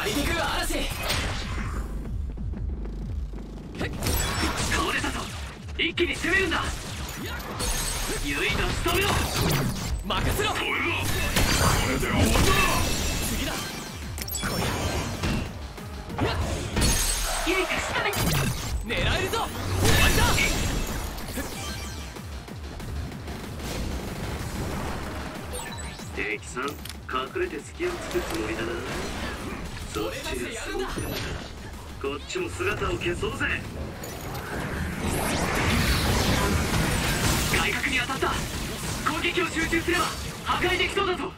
りてく嵐。 倒れたぞ。一気に攻めるんだ。唯一仕留めろ。 任せろ。 これで終わった。 次だ。こりゃ唯一仕留め狙えるぞ。終わりだ。 敵さん、隠れて隙をつくつもりだな。そっちがそうってのか。こっちも姿を消そうぜ。外角に当たった。攻撃を集中すれば破壊できそうだぞ。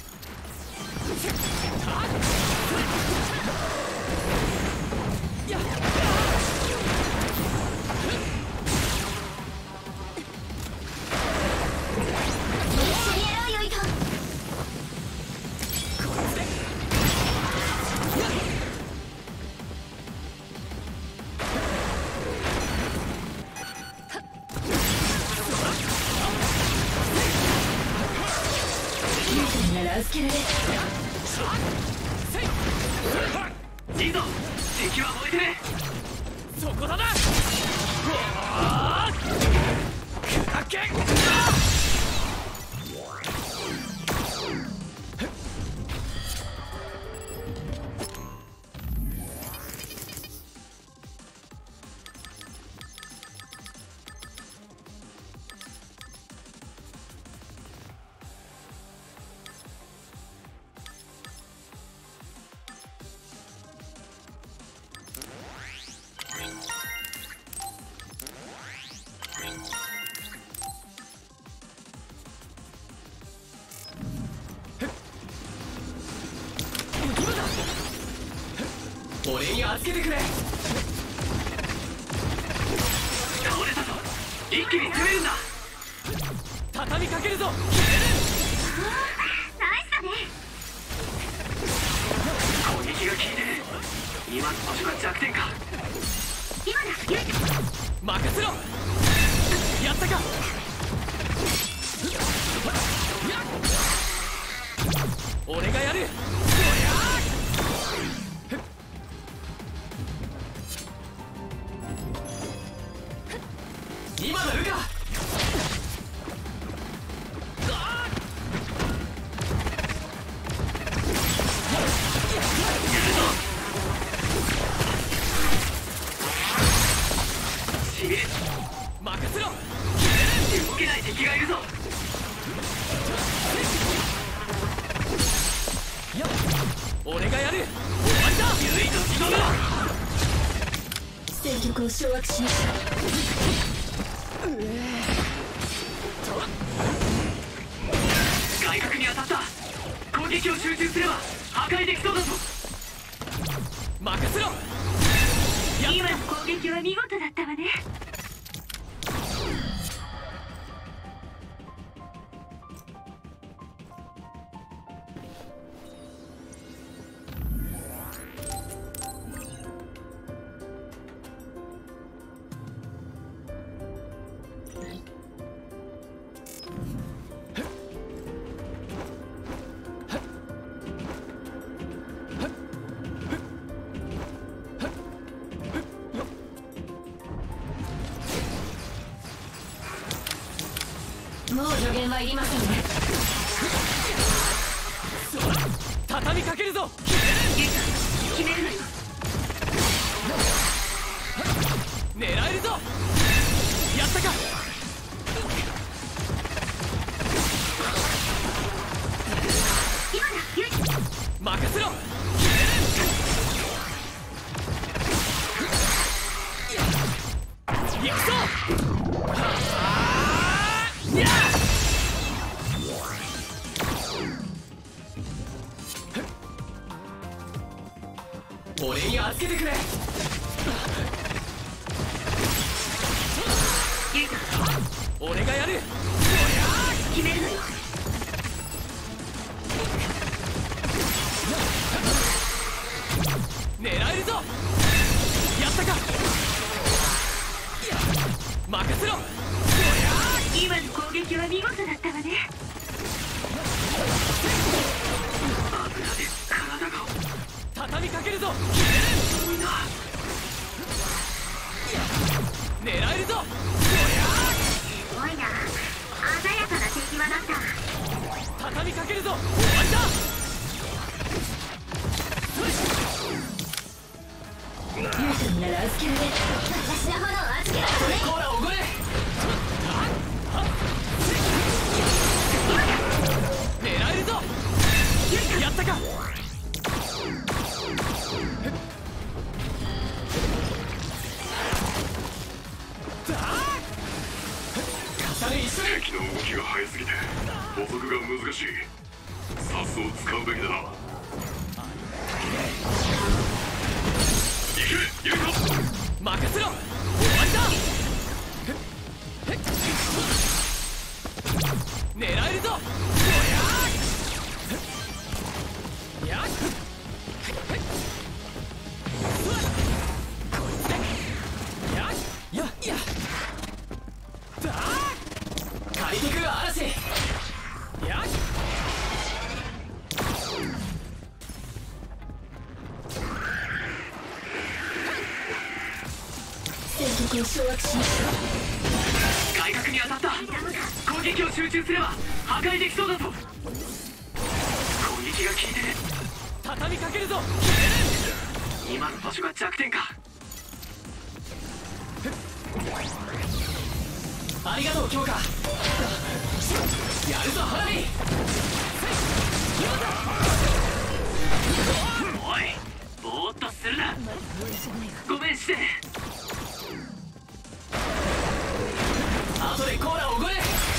助けられる。 いいぞ、敵は燃えてね。 そこだな。砕け。俺に預けてくれ。 倒れたぞ。一気に攻めるんだ。 畳みかけるぞ。 ナイスだね。 攻撃が効いてる。今の場所が弱点か。 今だ。 任せろ。やったか。俺がやる。今のルカ。任せろ。 動けない敵がいるぞ。 俺がやる。終わりだ。 唯一仕留めろ。 戦局を掌握しました。 外角に当たった。攻撃を集中すれば破壊できそうだぞ。 任せろ。 今の攻撃は見事だったわね。もう助言はいりませんね。 畳みかけるぞ。 決めるのよ。 狙えるぞ。やったか。 今だ。 任せろ。行くぞ。俺に預けてくれ。俺がやる。 決めるのよ。 狙えるぞ。やったか。任せろ。 今の攻撃は見事だったわね。 油で体が。 畳みか畳みかけるぞ。終わりだ。 ユートになら預けられる。私のものを預けられる。 コーラおごれ。狙えるぞ。やったか。 敵の動きが速すぎて捕捉が難しい。サスを使うべきだな。行けユイト。 任せろ。終わりだ。狙えるぞ。やっ借りてく嵐。やっ戦局を掌握しました。 外角に当たった。攻撃を集中すれば破壊できそうだぞ。攻撃が効いてる。畳みかけるぞ。今の場所が弱点か。ありがとう強化。やるぞ花火。おいぼーっとするな。ごめんして。後でコーラおごれ。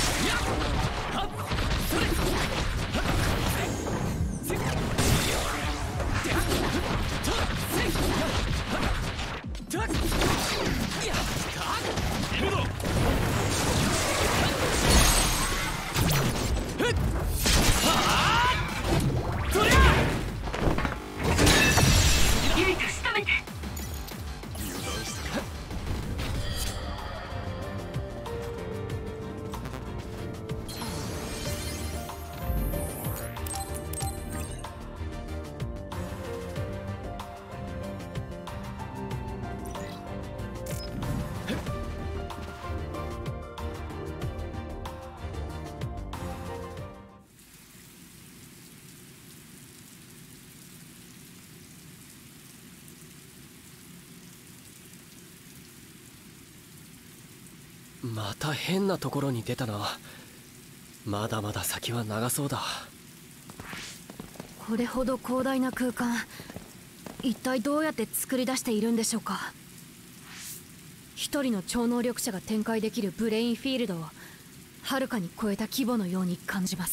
また変なところに出たな。まだまだ先は長そうだ。 これほど広大な空間、一体どうやって作り出しているんでしょうか。一人の超能力者が展開できるブレインフィールドをはるかに超えた規模のように感じます。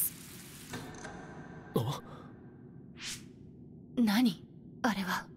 何あれは。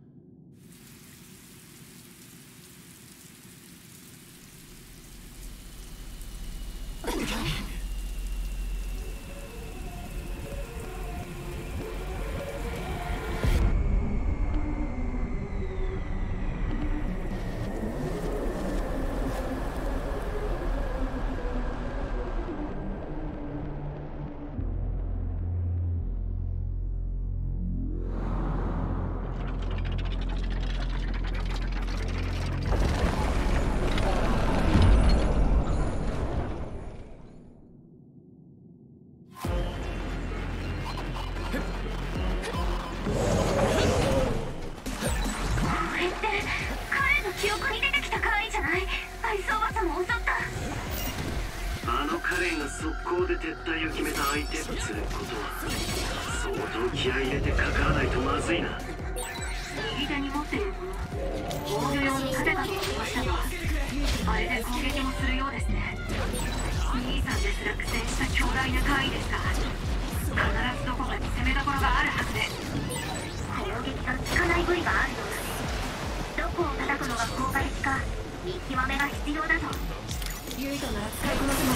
速攻で撤退を決めた相手とすることは相当気合い入れてかからないとまずいな。 右手に持っているもの防御用に勝てたと思いましたが、あれで攻撃もするようですね。兄さんですら苦戦した強大な怪異ですが、必ずどこかに攻めどころがあるはずです。攻撃が効かない部位があるようです。どこを叩くのが効果的か見極めが必要だと。 ユイトなら使いこなせます。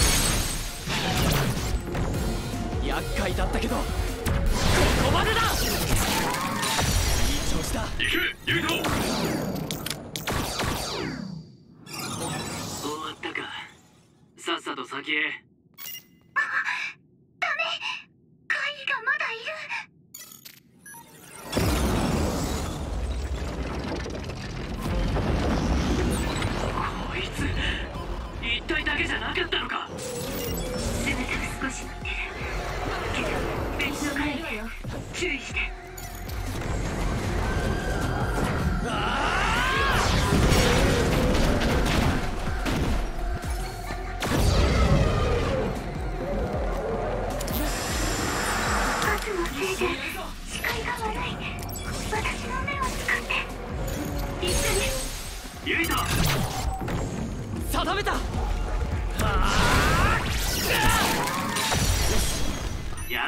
厄介だったけどここまでだ。いい調子だ。 行けユイト。 終わったか。さっさと先へ。 ダメ、怪異がまだいる。 こいつ一体だけじゃなかったのか。 せめて少し乗ってる。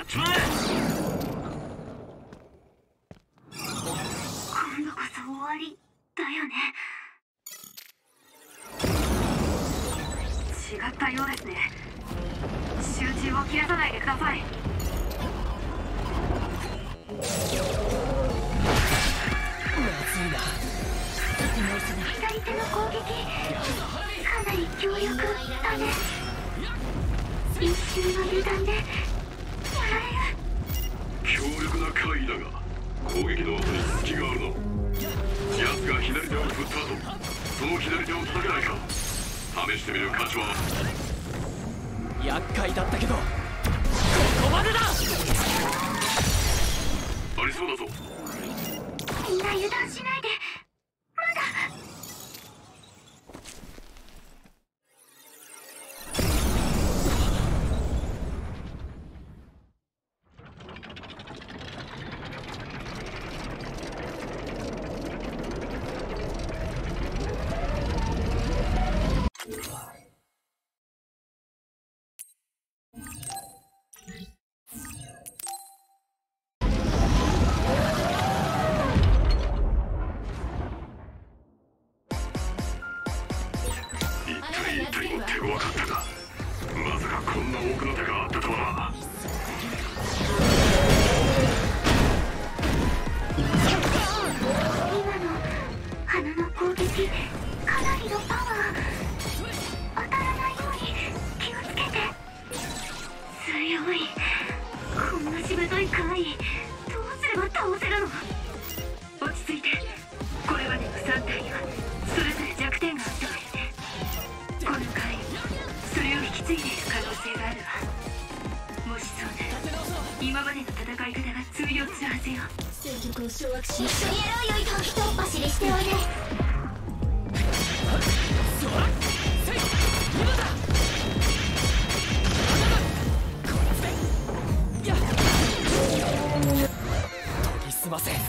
っちまえ。 今度こそ終わりだよね。違ったようですね。集中を切らさないでください。左手の攻撃かなり強力だね。一瞬の油断でやられる。 強力な怪異だが攻撃の後に隙があるの。奴が左手を振った後その左手を叩けないか試してみる価値は。 厄介だったけどここまでだ。 ありそうだぞ。 みんな油断しないで。まだ手強かったがまさかこんな多くの手があったとはな。 今の花の攻撃かなりのパワー。当たらないように気をつけて。強い。こんなしぶとい怪異どうすれば倒せるの。落ち着いて。これまでの3体にはそれぞれ弱点があったわよね。この怪異それを引き継いでいる可能性があるわ。もしそうなら今までの戦い方が通用するはずよ。 戦局を掌握し一緒にやろうよ。ひとっ走りしておいで。 研ぎ澄ませ。 こ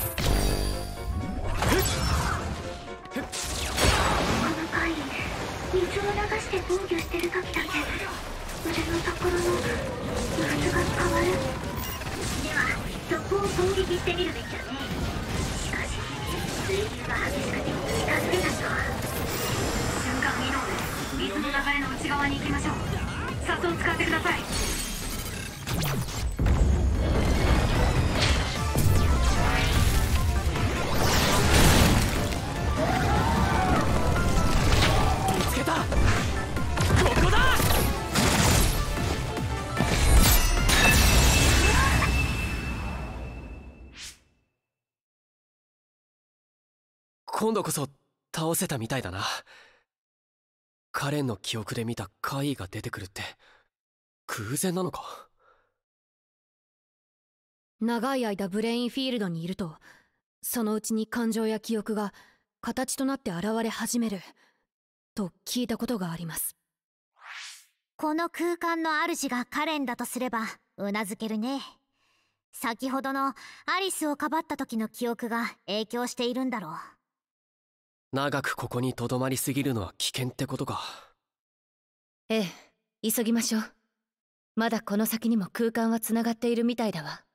の怪異水を流して防御してる時だけ腕のところの様子が変わる。ではそこを攻撃してみるべきだね。しかし水流が激しくて近づけないと。瞬間移動で水の流れの内側に行きましょう。サスを使ってください。 見つけた。ここだ。今度こそ倒せたみたいだな。カレンの記憶で見た怪異が出てくるって偶然なのか。 長い間ブレインフィールドにいるとそのうちに感情や記憶が形となって現れ始めると聞いたことがあります。 この空間の主がカレンだとすればうなずけるね。先ほどのアリスをかばった時の記憶が影響しているんだろう。 長くここにとどまりすぎるのは危険ってことか。 ええ、急ぎましょう。まだこの先にも空間はつながっているみたいだわ。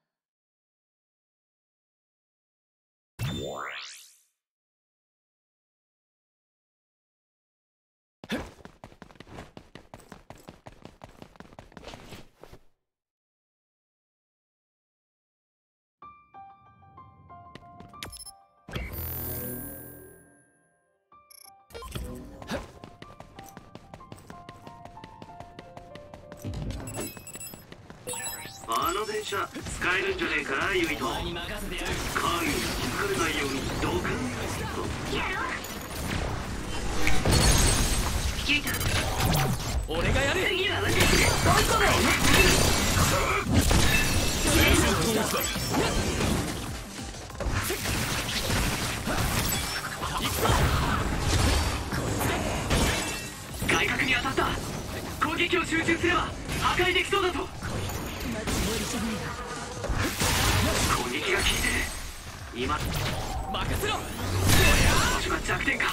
あの電車使えるんじゃねえかユイト。怪異に気づかれないようにドカンとやろう。聞いた。 俺がやる。 次は私で追い込め。 外角に当たった。攻撃を集中すれば破壊できそうだと。攻撃が効いてる。今任せろ。 私は弱点か。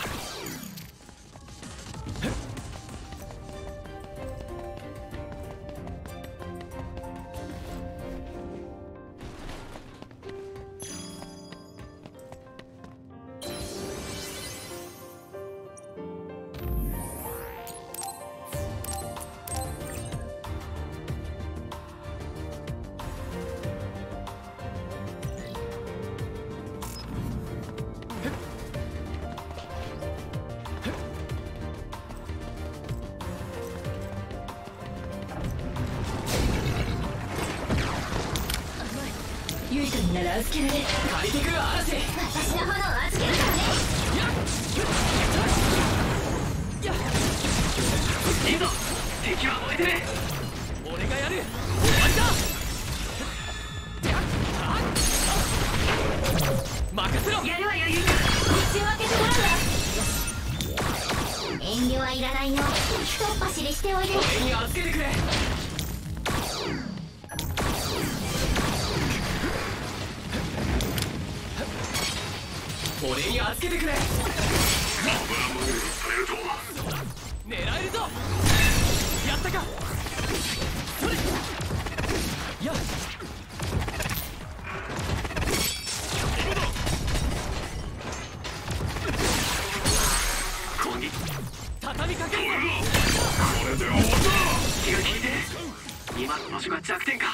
ユイトになら預けられる。 借りてく嵐。 私の炎を預けるからね。 いいぞ、敵は燃えてる。 俺がやる。終わりだ。任せろ。 やるわよユイカ。 道を開けてもらうわ。遠慮はいらないよ。ひとっ走りしておいで。 俺に預けてくれ。俺に預けてくれ。 油まみれにされるとは。 狙えるぞ。やったか。それやっ攻撃畳みかけるぞ。 これで終わった。 気が利いてる。今の場所が弱点か。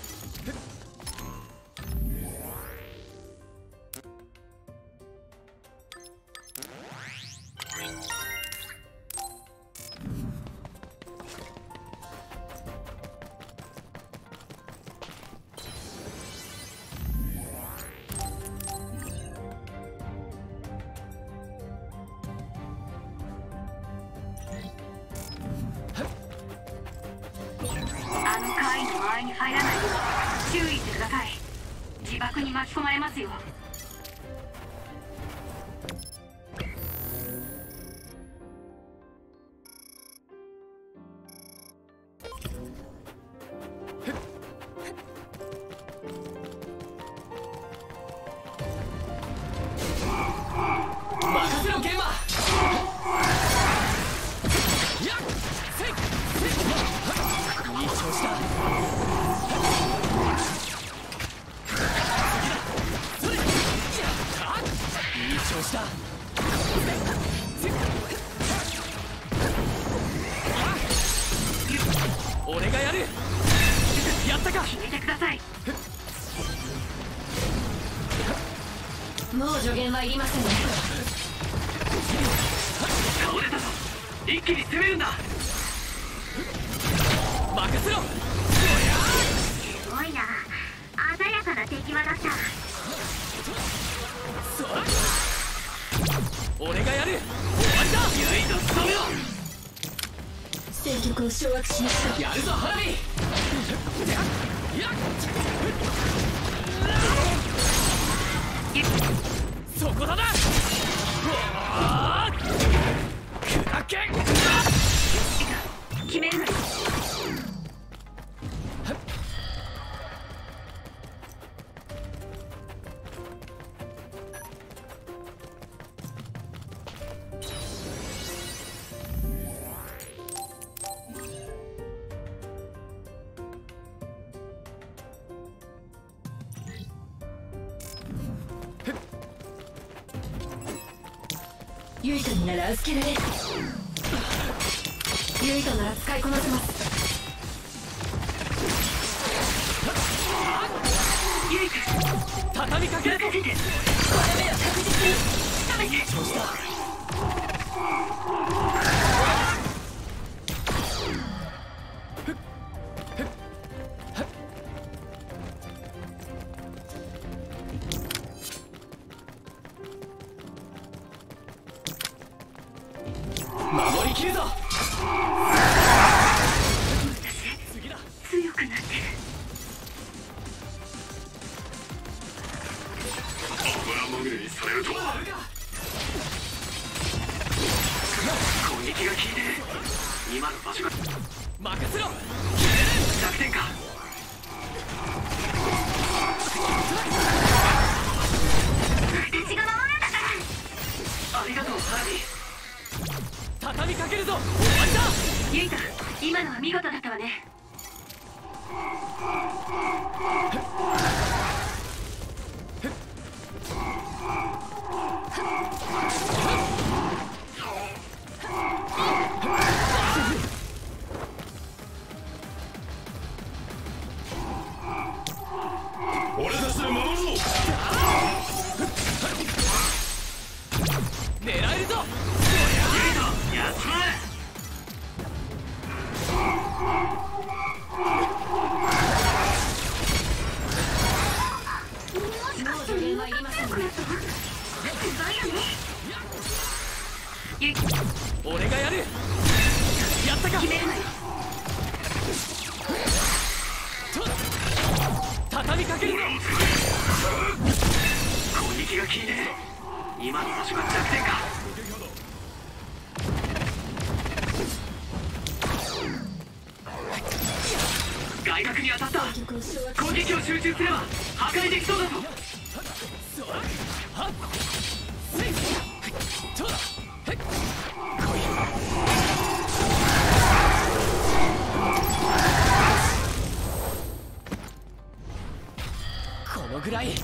あの怪異の間合いに入らないよう注意してください。自爆に巻き込まれますよ。 任せろゲンマ。やっせいせい。いい調子だ。それやったいい調子だ。俺がやる。やったか。 決めてください。 もう助言はいりませんね。 倒れたぞ。一気に攻めるんだ。 任せろ。 すごいな。鮮やかな敵場だった。 俺がやる。終わりだ。 ユイト仕留めろ。 戦局を掌握しました。 やるぞ花火。やっそこだな。砕け。 決めるのよ。 ユイトになら預けられる。ユイトなら使いこなせます。 ユイカ、 畳みかける。 任せて。 これ目は確実に。 いい調子だ。守りきるぞ。次だ。 強くなってる。 油まみれにされるとは。 攻撃が効いてる。今の場所が任せろ。 弱点か。 私が守るんだから。 ありがとう花火。 畳みかけるぞ。終わりだ。 ユイカ、今のは見事だったわね。 俺たちで守るぞ。 狙えるぞ。 やっちまえ。 が効いて今の場所が弱点か。外角に当たった。攻撃を集中すれば破壊できそうだぞ。 このぐらい。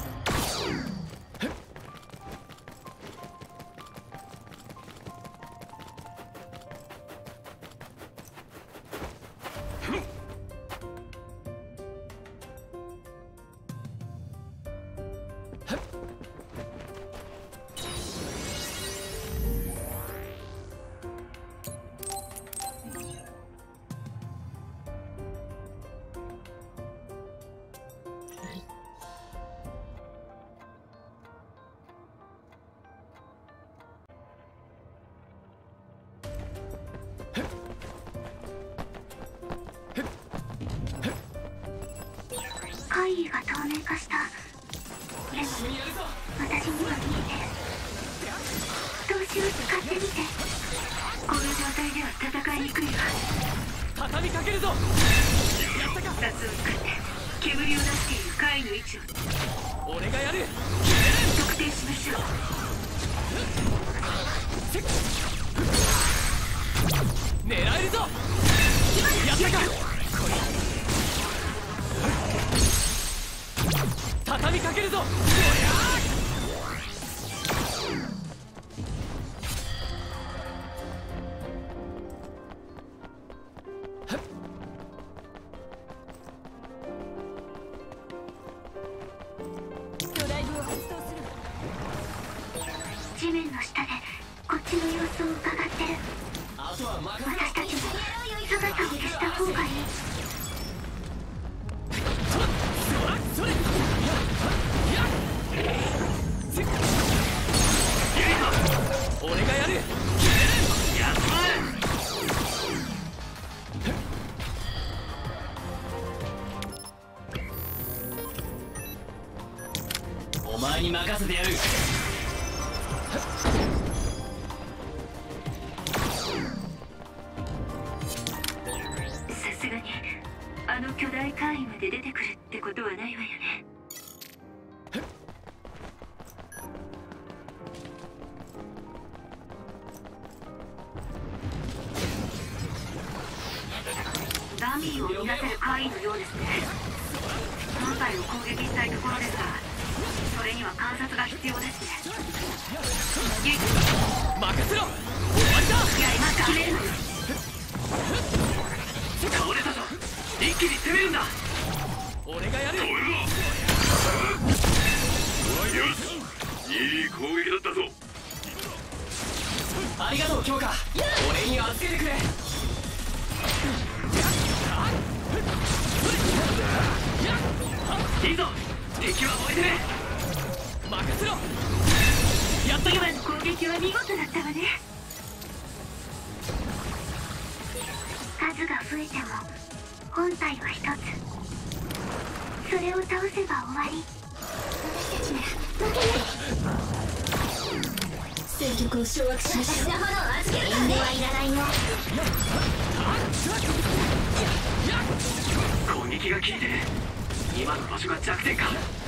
怪異が透明化した。でも私には見えてる。投資を使ってみて。この状態では戦いにくいわ。 畳みかけるぞ。やったか。 2つを使って煙を出している怪異の位置を俺がやる。 特定しましょう。 狙えるぞ。やったか。畳みかけるぞ。 地面の下でこっちの様子を伺ってる。私たちも姿を消した方がいい。 俺がやる。 やお前に任せてやる。 さすがにあの巨大怪異まで出てくるってことはないわよね。ダミーを乱せる怪異のようですね。本体を攻撃したいところですが、それには観察が必要ですね。 任せろ。終わりだ。 やりますか。決めるのよ。 倒れたぞ。一気に攻めるんだ。 俺がやる。 よし、いい攻撃だったぞ。 ありがとう強化。俺に預けてくれ。 いいぞ。敵は燃えてる。 任せろ。やった。 今の攻撃は見事だったわね。数が増えても本体は一つ。それを倒せば終わり。私たちなら負けない。戦局を掌握しましょう。私の炎を預けるからね。はいらないよ。 攻撃が効いてる。今の場所が弱点か。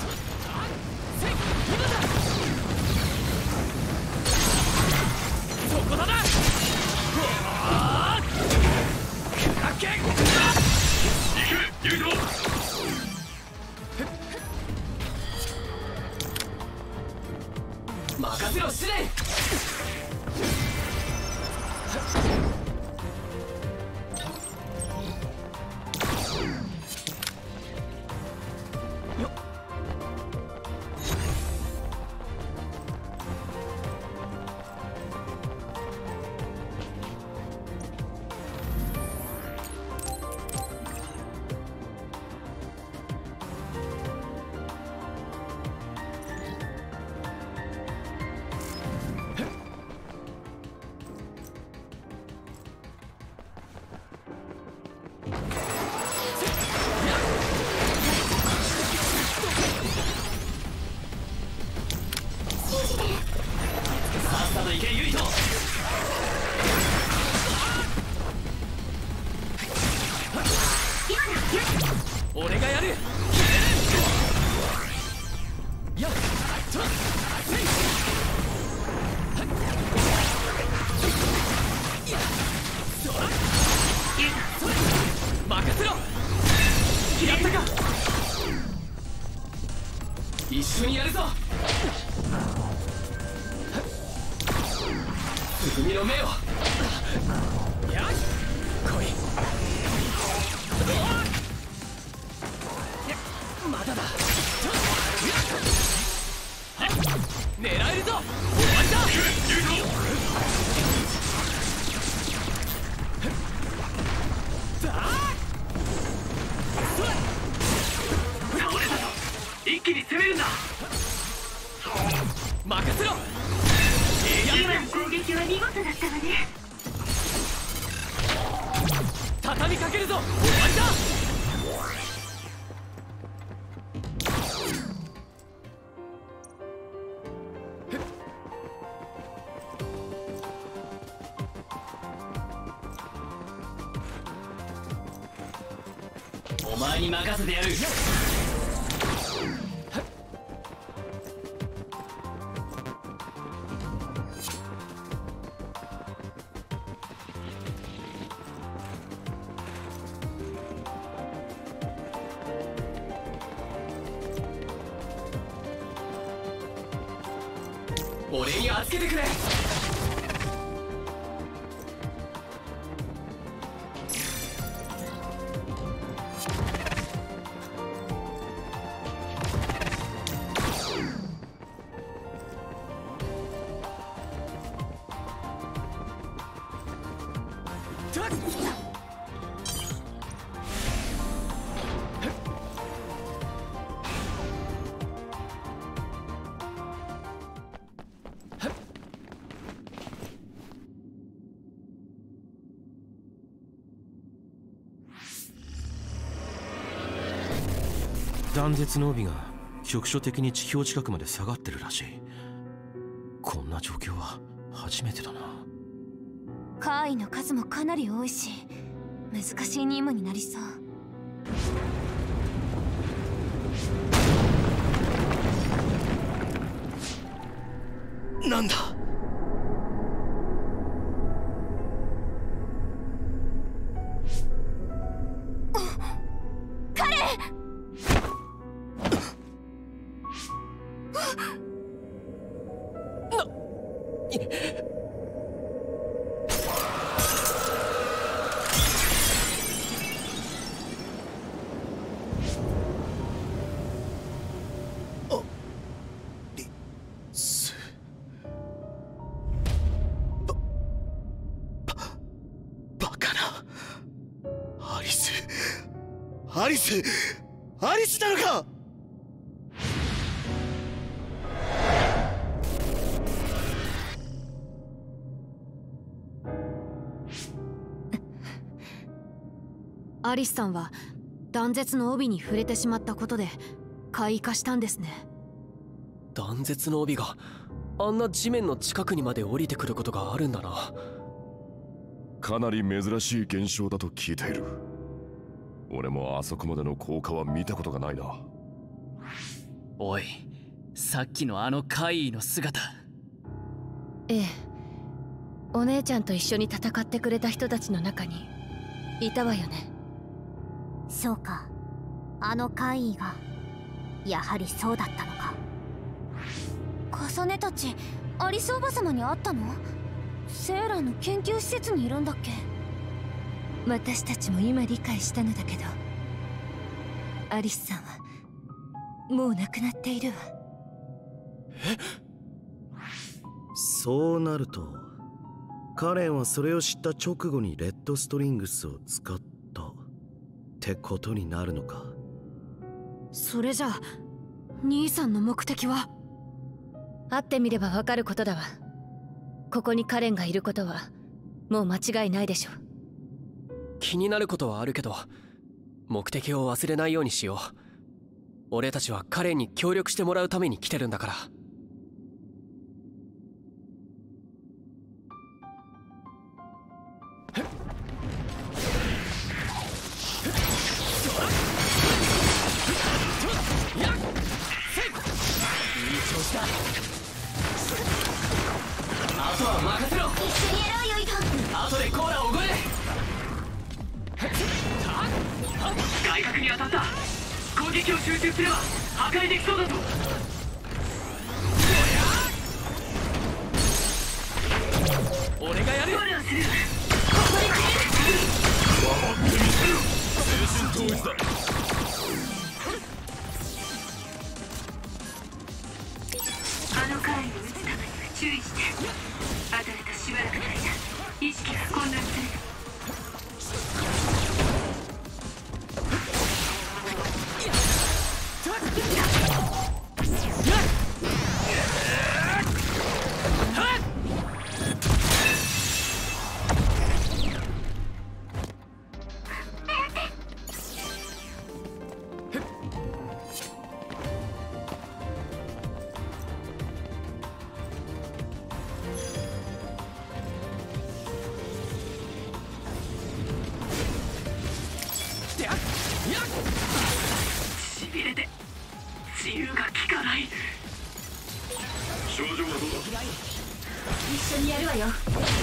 そこだな。 行け、ユイト。 任せろ試練。 俺がやる。やっ任せろ。やったか。一緒にやるぞ。つぐみの目を。やっ来い。まだだ。狙えるぞ。終わりだ。 倒れたぞ。一気に攻めるんだ。 任せろ。 今の攻撃は見事だったわね。 畳みかけるぞ。終わりだ。 お前に任せてやる。 俺に預けてくれ。 断絶の帯が局所的に地表近くまで下がってるらしい。こんな状況は初めてだな。 怪異の数もかなり多いし、難しい任務になりそう。 なんだ。アリスなのか。 アリスさんは断絶の帯に触れてしまったことで怪異化したんですね。 断絶の帯があんな地面の近くにまで降りてくることがあるんだな。 かなり珍しい現象だと聞いている。俺もあそこまでの効果は見たことがないな。 おい、さっきのあの怪異の姿。 ええ、お姉ちゃんと一緒に戦ってくれた人たちの中にいたわよね。 そうか、あの怪異がやはりそうだったのか。 カサネたちアリスおばさまに会ったの？セーラの研究施設にいるんだっけ？私たちも今理解したのだけど、アリスさんはもう亡くなっているわ。 そうなるとカレンはそれを知った直後にレッドストリングスを使ったってことになるのか。 それじゃあ兄さんの目的は？会ってみればわかることだわ。ここにカレンがいることはもう間違いないでしょ。 気になることはあるけど目的を忘れないようにしよう。俺たちはカレンに協力してもらうために来てるんだから。 外角に当たった。攻撃を集中すれば破壊できそうだぞ。 俺がやる。 フォローする。 精神統一だ。 あの回を撃つためには注意して。当たるとしばらくの間意識が混乱する。 しびれて自由が利かない。 症状はどうだ。 一緒にやるわよ。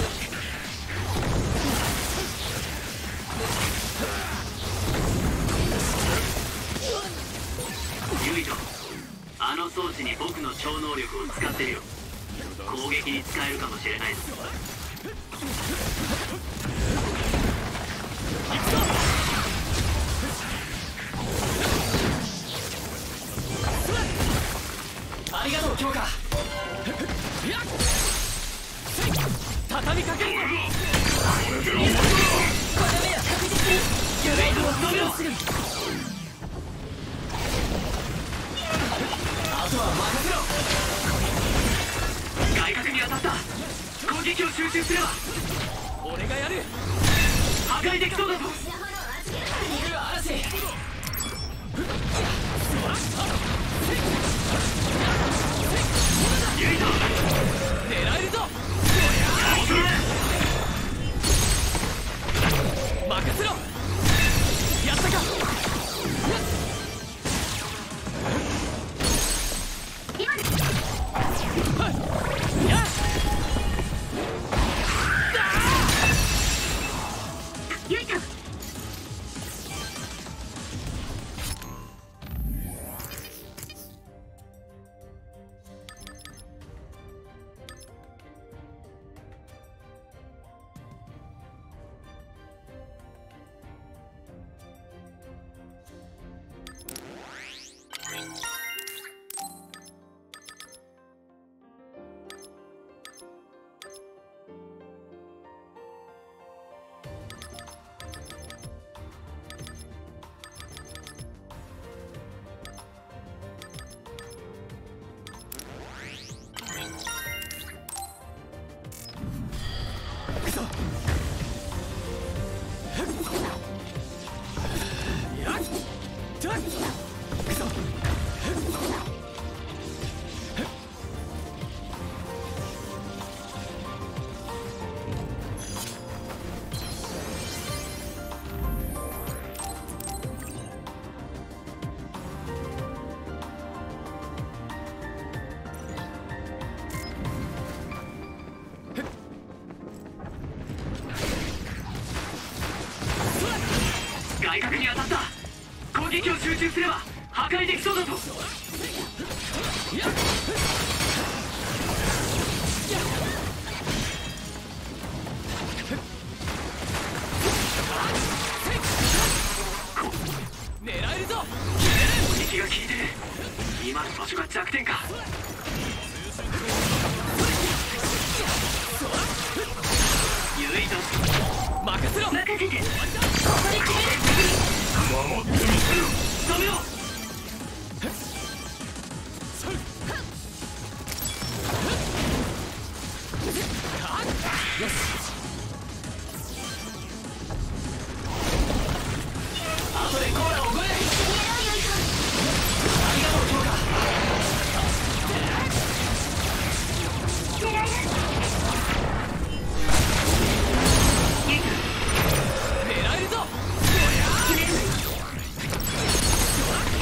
ユイト、あの装置に僕の超能力を使ってるよ。攻撃に使えるかもしれないぞ。 ありがとう強化。畳みかける。この目は確実にユレイドを止めろ。あとは任せろ。 外角に当たった。攻撃を集中すれば俺がやる。 破壊できそうだぞ。 竜嵐。 ユイト、 狙えるぞ。任せろ。やったか。 今です。ユイト、 外角に当たった。攻撃を集中すれば破壊できそうだぞ。 狙えるぞ。 攻撃が効いてる。今の場所が弱点か。ユイト、 任せろ。 任せて。ここで決める。 守ってみせよ。 止めろ。 よし。後でコーラを超える。ありがとう強化。狙えるぞ。 決めるわよ。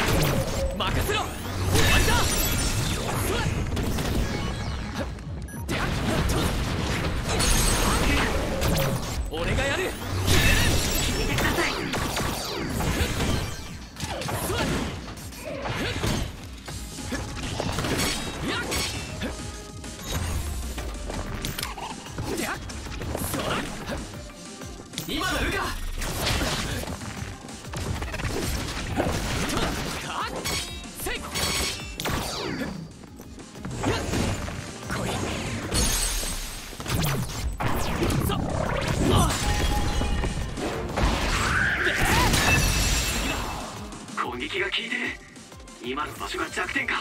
攻撃が効いてる。今の場所が弱点か。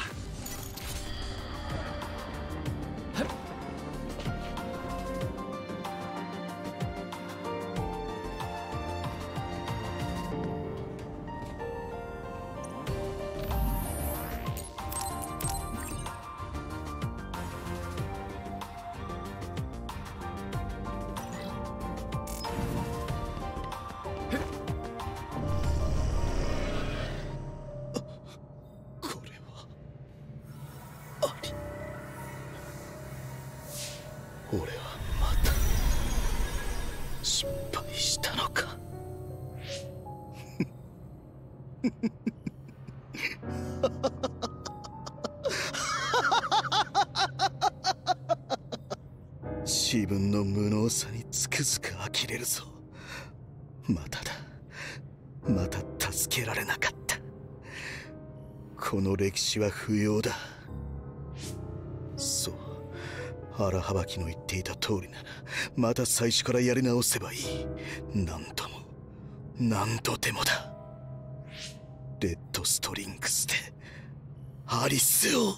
俺はまた失敗したのか。自分の無能さにつくづく呆れるぞ。まただ、また助けられなかった。この歴史は不要だ。そう、荒はばきの言っていた通りならまた最初からやり直せばいい。何度も何度でもだ。レッドストリングスでアリスを。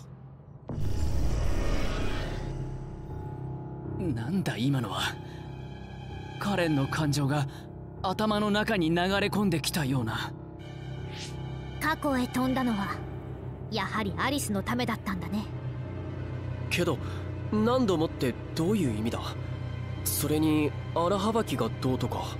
なんだ今のは。カレンの感情が頭の中に流れ込んできたような。 過去へ飛んだのはやはりアリスのためだったんだね。 けど何度もってどういう意味だ。それに荒はばきがどうとか。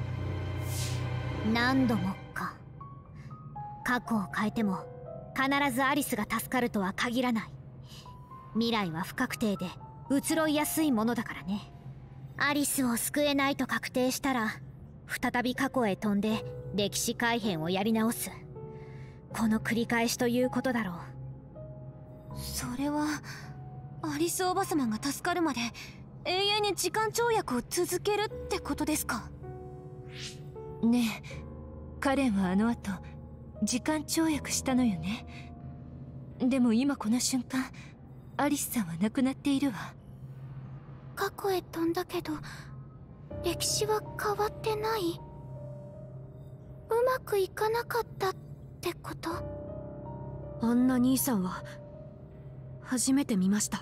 何度もか。過去を変えても必ずアリスが助かるとは限らない。未来は不確定で移ろいやすいものだからね。アリスを救えないと確定したら再び過去へ飛んで歴史改変をやり直す。この繰り返しということだろう。 それはアリスおばさまが助かるまで永遠に時間跳躍を続けるってことですか。ねえ、カレンはあの後時間跳躍したのよね。でも今この瞬間アリスさんは亡くなっているわ。過去へ飛んだけど歴史は変わってない。うまくいかなかったってこと。あんな兄さんは初めて見ました。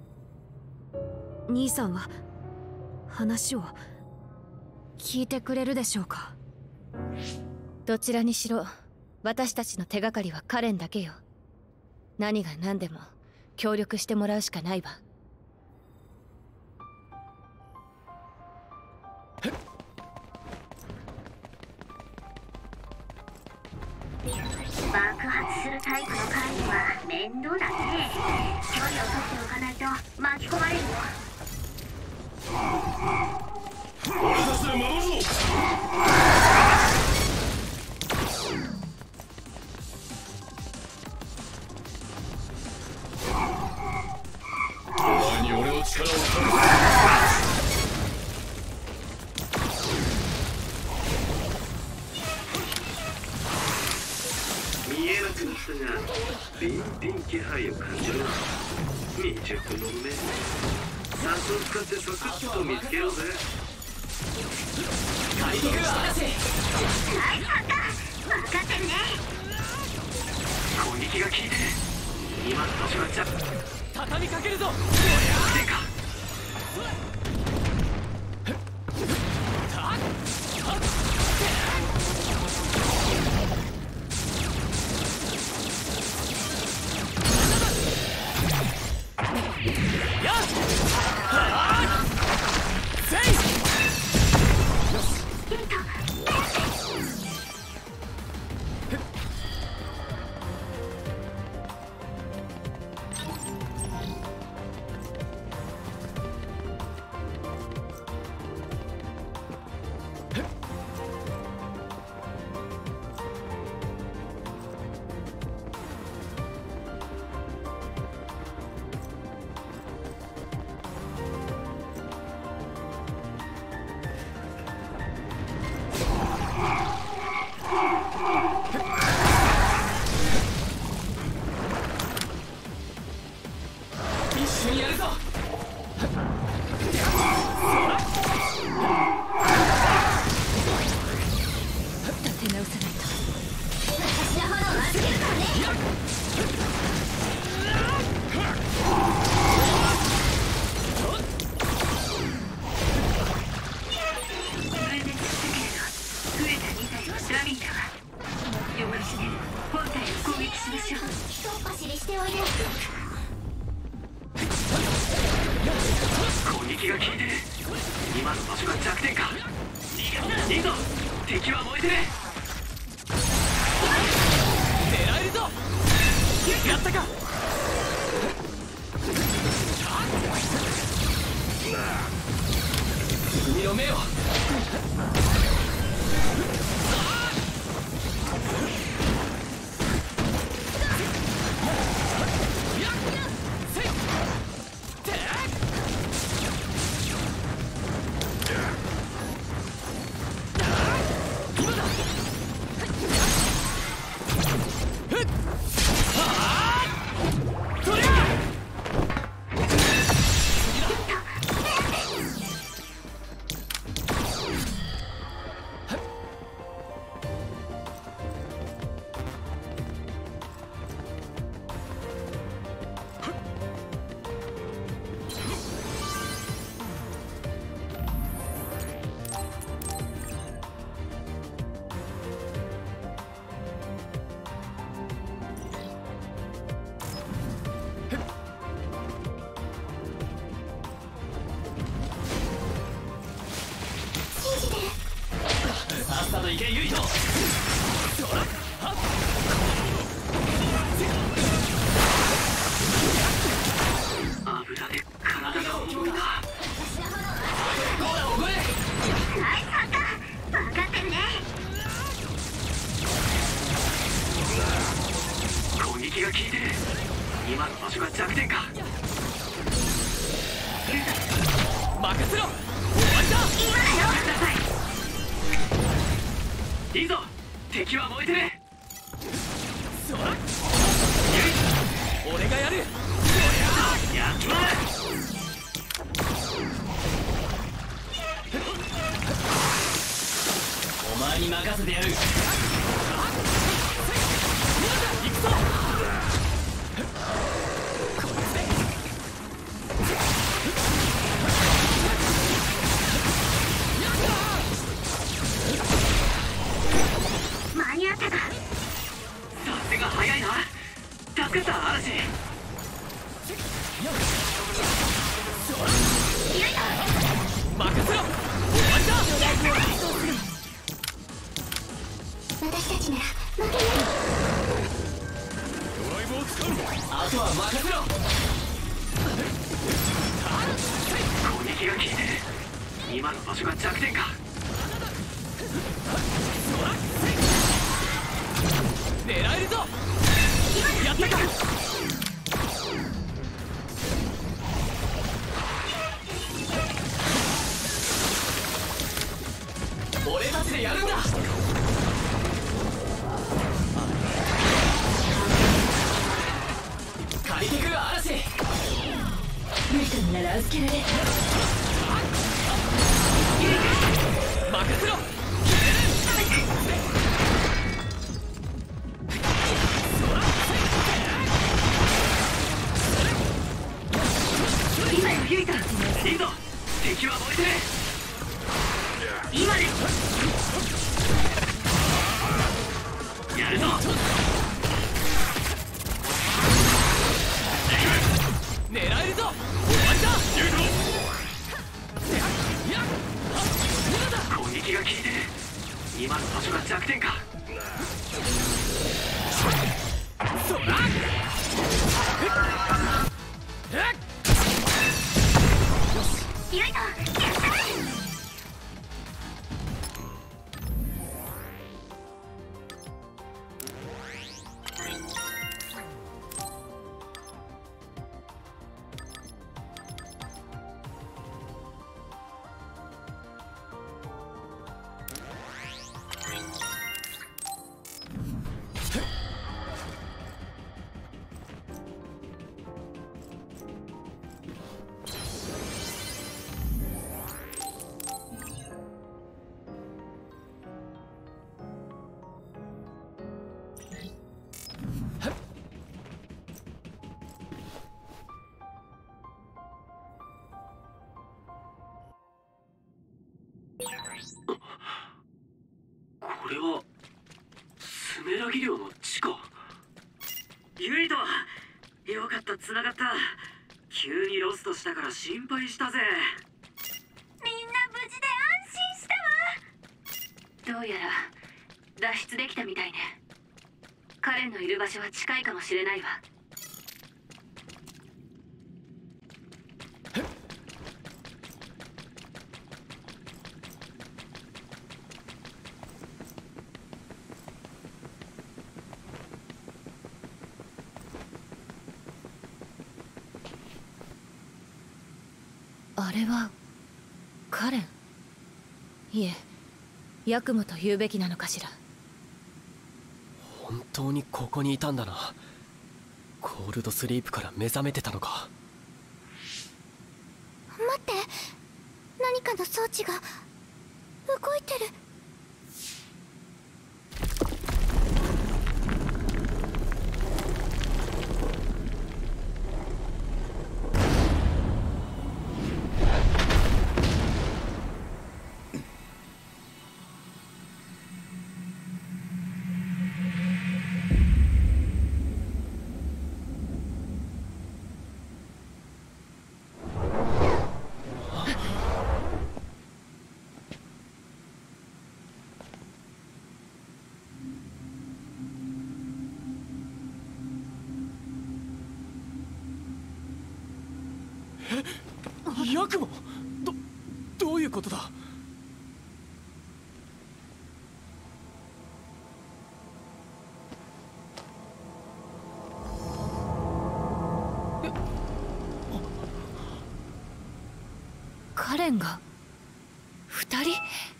兄さんは話を聞いてくれるでしょうか。 どちらにしろ私たちの手がかりはカレンだけよ。何が何でも協力してもらうしかないわ。 爆発するタイプの会議は面倒だね。距離を取っておかないと巻き込まれるよ。 俺たちで守るぞ。お前に俺の力を借りる。 見えなくなったがビンビン気配を感じろ。未熟の目酸素を使ってサクッと見つけようぜ。 大陸嵐。 はい、分かってるね。 攻撃が効いてる。今の場所がじゃ畳みかけるぞ。 でか本体を攻撃しましょう。 一走りしておいで。 攻撃が効いてる。今の場所が弱点か。いいぞ、敵は燃えてる。 狙えるぞ。やったか。海の目を。さっさと行けユイト。 油で体が重いな。 ゴーラを超え。 ナイスハンカー、分かってるね。 攻撃が効いてる。今の場所が弱点か。 任せろ。終わりだ。 今だよ。ください。 いいぞ、敵は燃えてる。 俺がやる。 やっちまえ。 お前に任せてやる。 行くぞ。 間に合ったか。 さすが早いな。助かった嵐。 任せろ。終わりだ。 私たちなら負けない。 ドライブを使う。 あとは任せろ。 攻撃が効いてる。今の場所が弱点か。 狙えるぞ。やったか。俺たちでやるんだ。借りてくる嵐。 無理なら預けられる。 任せろ。 今よユイト。 いいぞ、敵は燃えてる。 今です。 やるぞ。 狙えるぞ。終わりだ。 攻撃が効いてる。今の場所が弱点か。 そら。 ユイト、やったね。 これはスメラギ寮の地下。 ユイト、よかった、繋がった。急にロストしたから心配したぜ。 みんな無事で安心したわ。どうやら脱出できたみたいね。カレンのいる場所は近いかもしれないわ。 あれはカレン？いえ、ヤクモと言うべきなのかしら。 本当にここにいたんだな。コールドスリープから目覚めてたのか。 待って、何かの装置が動いてる。 ヤクモ、どういうことだ。 カレンが2人？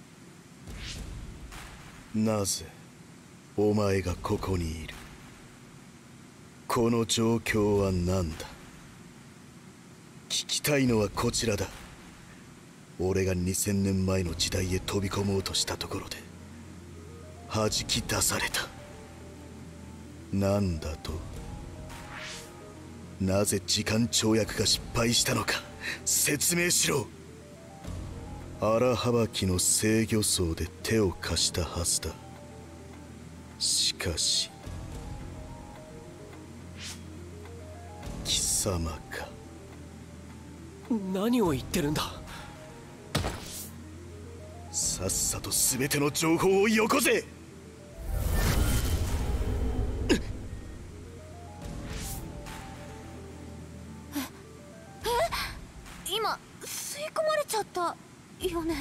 なぜお前がここにいる？この状況は何だ？聞きたいのはこちらだ。俺が2000年前の時代へ飛び込もうとしたところで弾き出された。なんだと？なぜ時間跳躍が失敗したのか説明しろ。荒幅きの制御層で手を貸したはずだ。しかし貴様か。 何を言ってるんだ。 さっさと全ての情報をよこせ。 今吸い込まれちゃったよね。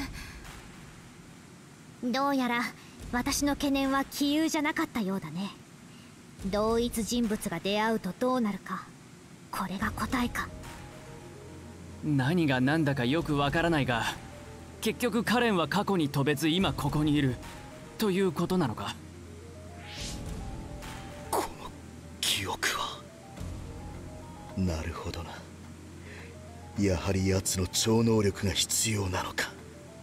どうやら私の懸念は杞憂じゃなかったようだね。同一人物が出会うとどうなるか、これが答えか。 何が何だかよくわからないが、結局カレンは過去に飛べず今ここにいるということなのか。 この記憶は。なるほどな。やはり奴の超能力が必要なのか。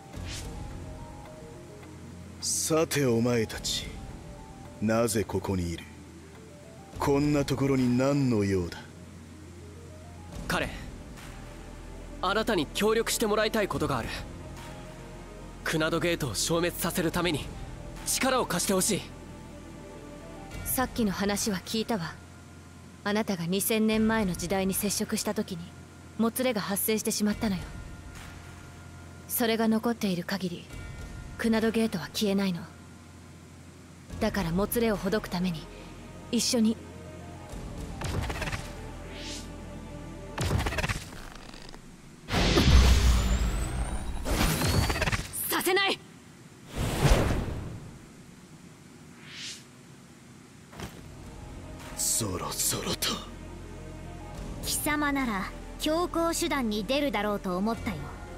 さてお前たち、なぜここにいる？こんなところに何の用だ？ カレン、あなたに協力してもらいたいことがある。クナドゲートを消滅させるために力を貸してほしい。 さっきの話は聞いたわ。あなたが2000年前の時代に接触した時にもつれが発生してしまったのよ。それが残っている限りクナドゲートは消えないの。だからもつれをほどくために一緒に。させない。 そろそろと。 貴様なら強行手段に出るだろうと思ったよ。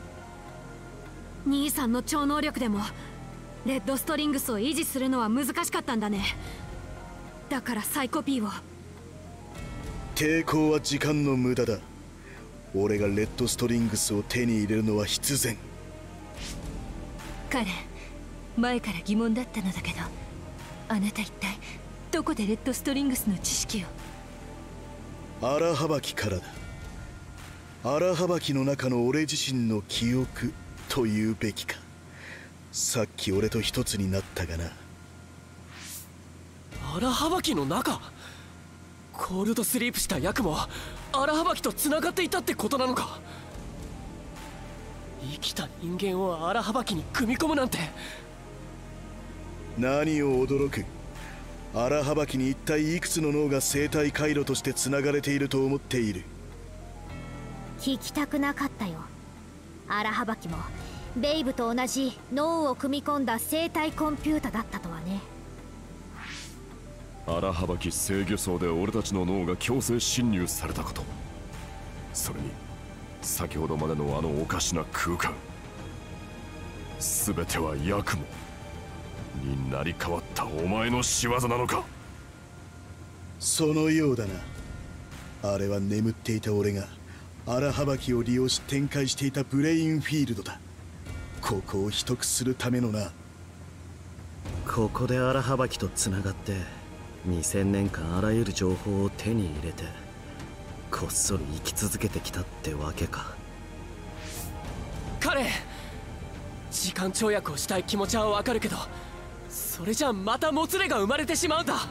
兄さんの超能力でもレッドストリングスを維持するのは難しかったんだね。だからサイコピーを。 抵抗は時間の無駄だ。俺がレッドストリングスを手に入れるのは必然。 カレン、前から疑問だったのだけど、あなた一体どこでレッドストリングスの知識を？ 荒幅きからだ。荒幅きの中の俺自身の記憶というべきか。さっき俺と一つになったがな。 荒幅きの中？ コールドスリープしたヤクも荒はばきと繋がっていたってことなのか。生きた人間を荒はばきに組み込むなんて。 何を驚く。荒はばきに一体いくつの脳が生体回路として繋がれていると思っている。 聞きたくなかったよ。荒はばきもベイブと同じ脳を組み込んだ生体コンピュータだったとはね。 荒はばき制御層で俺たちの脳が強制侵入されたこと、それに先ほどまでのあのおかしな空間、全てはヤクモに成り代わったお前の仕業なのか。 そのようだな。あれは眠っていた俺が荒はばきを利用し展開していたブレインフィールドだ。ここを秘匿するためのな。 ここで荒はばきとつながって2000年間あらゆる情報を手に入れてこっそり生き続けてきたってわけか。 彼、時間跳躍をしたい気持ちはわかるけど、それじゃまたもつれが生まれてしまうんだ。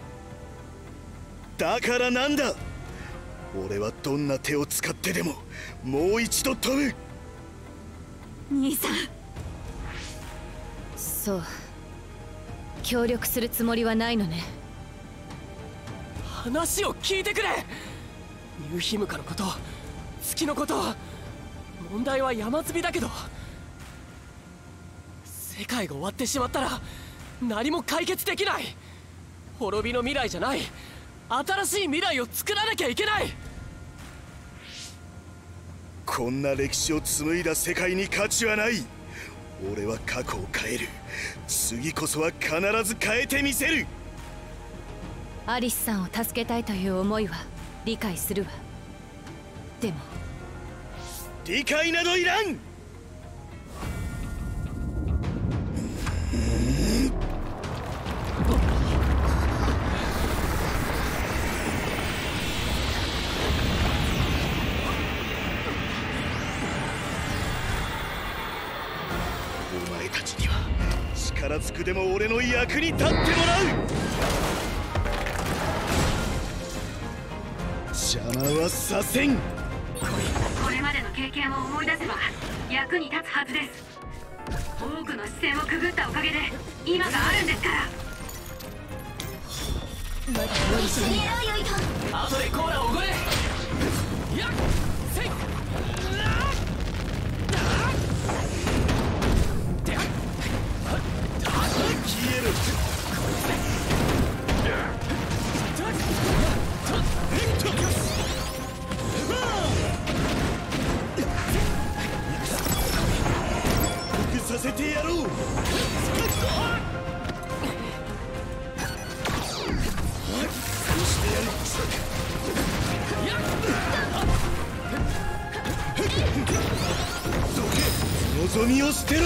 だからなんだ。俺はどんな手を使ってでももう一度飛ぶ。 兄さん、そう、協力するつもりはないのね。 話を聞いてくれ。ニューヒムカのこと、月のこと、問題は山積みだけど、世界が終わってしまったら何も解決できない。滅びの未来じゃない、新しい未来を作らなきゃいけない。 こんな歴史を紡いだ世界に価値はない。俺は過去を変える。次こそは必ず変えてみせる。 アリスさんを助けたいという思いは理解するわ。でも理解などいらん。お前たちには力ずくでも俺の役に立ってもらう。邪魔はさせん。 これまでの経験を思い出せば役に立つはずです。多くの視線をくぐったおかげで今があるんですから。 まだ無理しねえ。後でコーラをおごれ。やっせい。 消える。させてやろう。してやる。どけ、望みを捨てろ。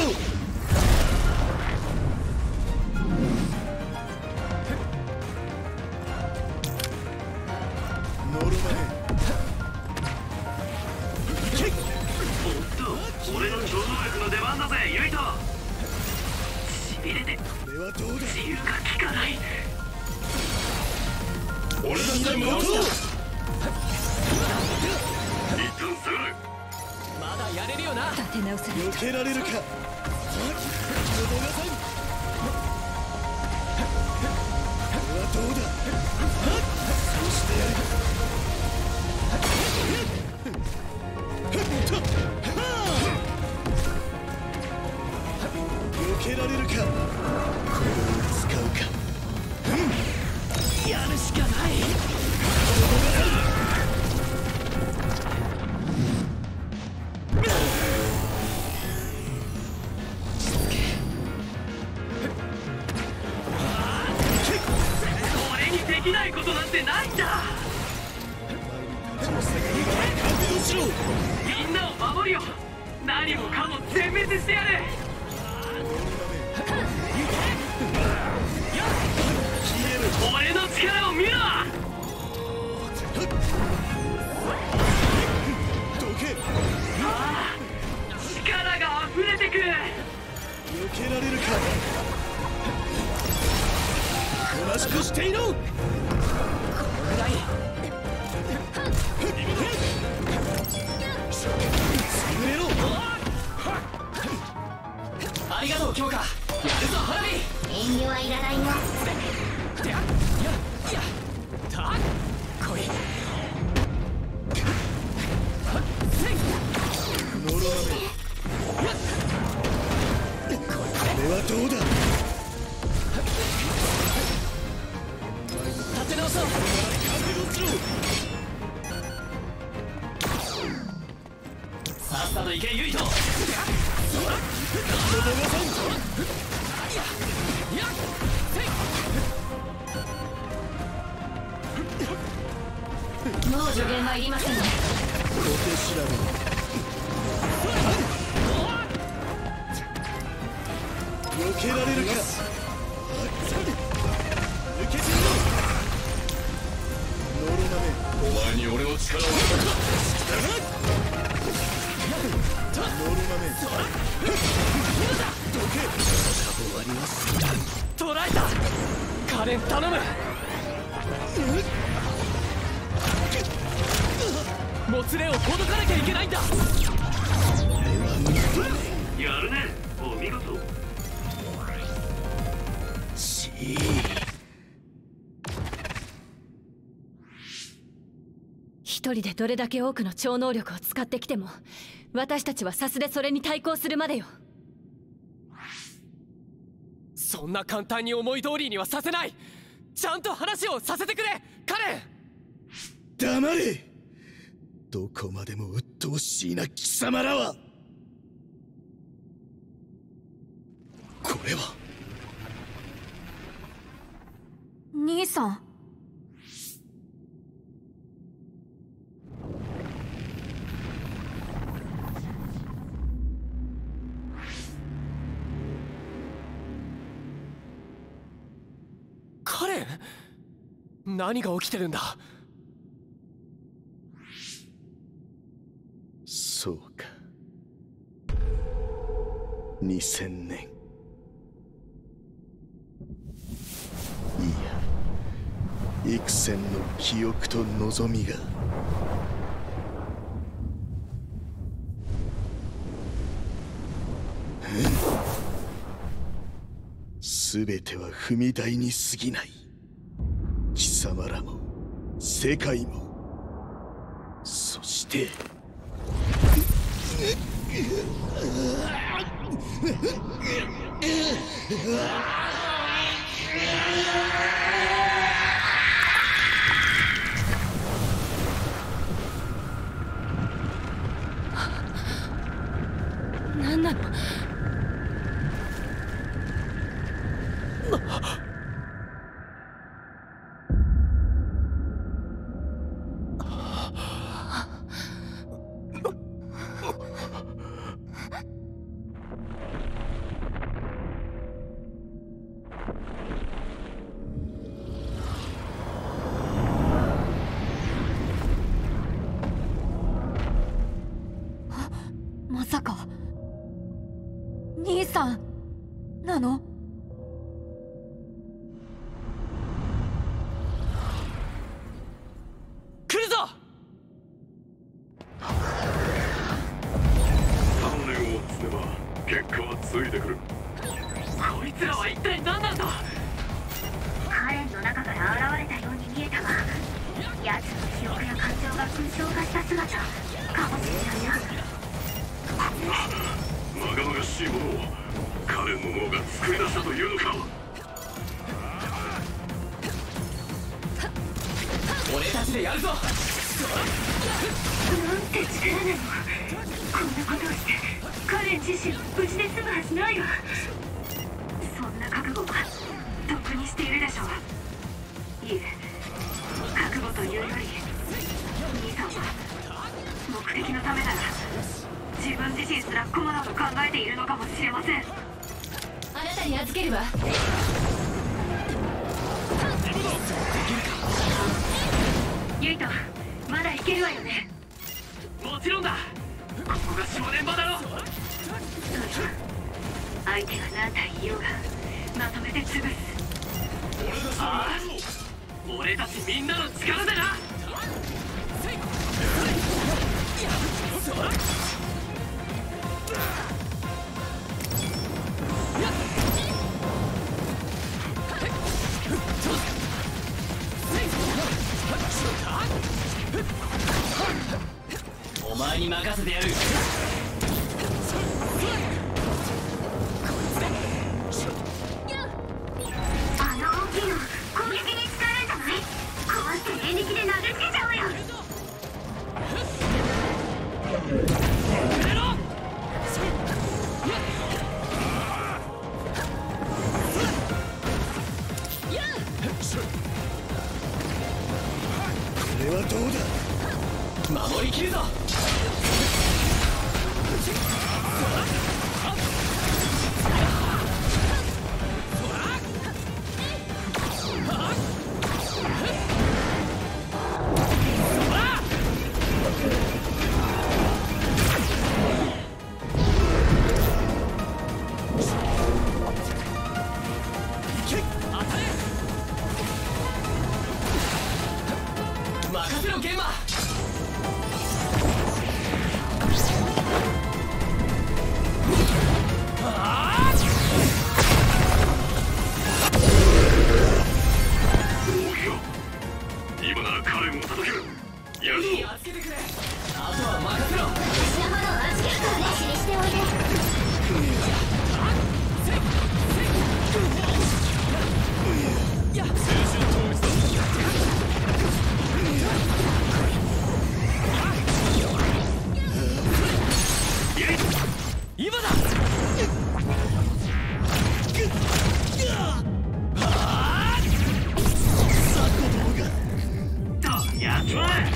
ノルマネ。 俺の超能力の出番だぜ、ユイト。痺れてこれはどうだ。 自由が利かない。 俺たちに戻そう。一旦下がる。 まだやれるよな。 立て直せない。 避けられるか。これはどうだ。そうしてやる。避けられるか。これを使うか。 やるしかない。 俺にできないことなんてないんだ。みんなを守るよ。何もかも全滅してやる。俺の力を見ろ。 どけ。 ああ、力が溢れてくる。 避けられるか。詳しくしていろ。 このぐらいそう。さっさと行けユイト。 もう助言はいりませんね。 小手調べ避けられるか。受けてみろ。ノロナメ、 お前に俺の力を与ノロナメ、どけ。終わります。 捕らえた。カレン頼む。もつれをほどかなきゃいけないんだ。 やるね、お見事。 一人でどれだけ多くの超能力を使ってきても、私たちはサスでそれに対抗するまでよ。 そんな簡単に思い通りにはさせない。ちゃんと話をさせてくれカレン。 黙れ。どこまでも鬱陶しいな貴様らは。これは兄さん。 カレン、何が起きてるんだ。 そうか。2000年。いや、幾千の記憶と望みが。すべては踏み台に過ぎない。貴様らも世界も、そして何なの。まさか兄さんなの。 来るぞ。 鍛錬を積めば結果はついてくる。 こいつらは一体何なんだ。 カレンの中から現れたように見えたが、奴の記憶や感情が空想化した姿かもしれないな。 まがまがしいものをカレンの脳が作り出したというのか。 俺たちでやるぞ。 なんて力なの。こんなことをしてカレン自身無事で済むはずないわ。そんな覚悟はとっくにしているでしょう。いえ、覚悟というより兄さんは目的のためなら自分自身すら駒だと考えているのかもしれません。 あなたに預けるわ。 ユイト、まだいけるわよね。 もちろんだ。ここが正念場だろ。 そうよ。相手が何体いようがまとめて潰す。 ああ、俺たちみんなの力でな。お前に任せてやる。 あの大きいの攻撃に使えるんじゃない？ 霊力で投げつけちゃうよ。 これはどうだ。 守りきるぞ。任せろゲーマー。 今ならカレンを叩ける。やるぞ。 つけてくれ。あとは任せろ。 私のものを預けるからね。指しておいで。 今だ。 やっちまえ。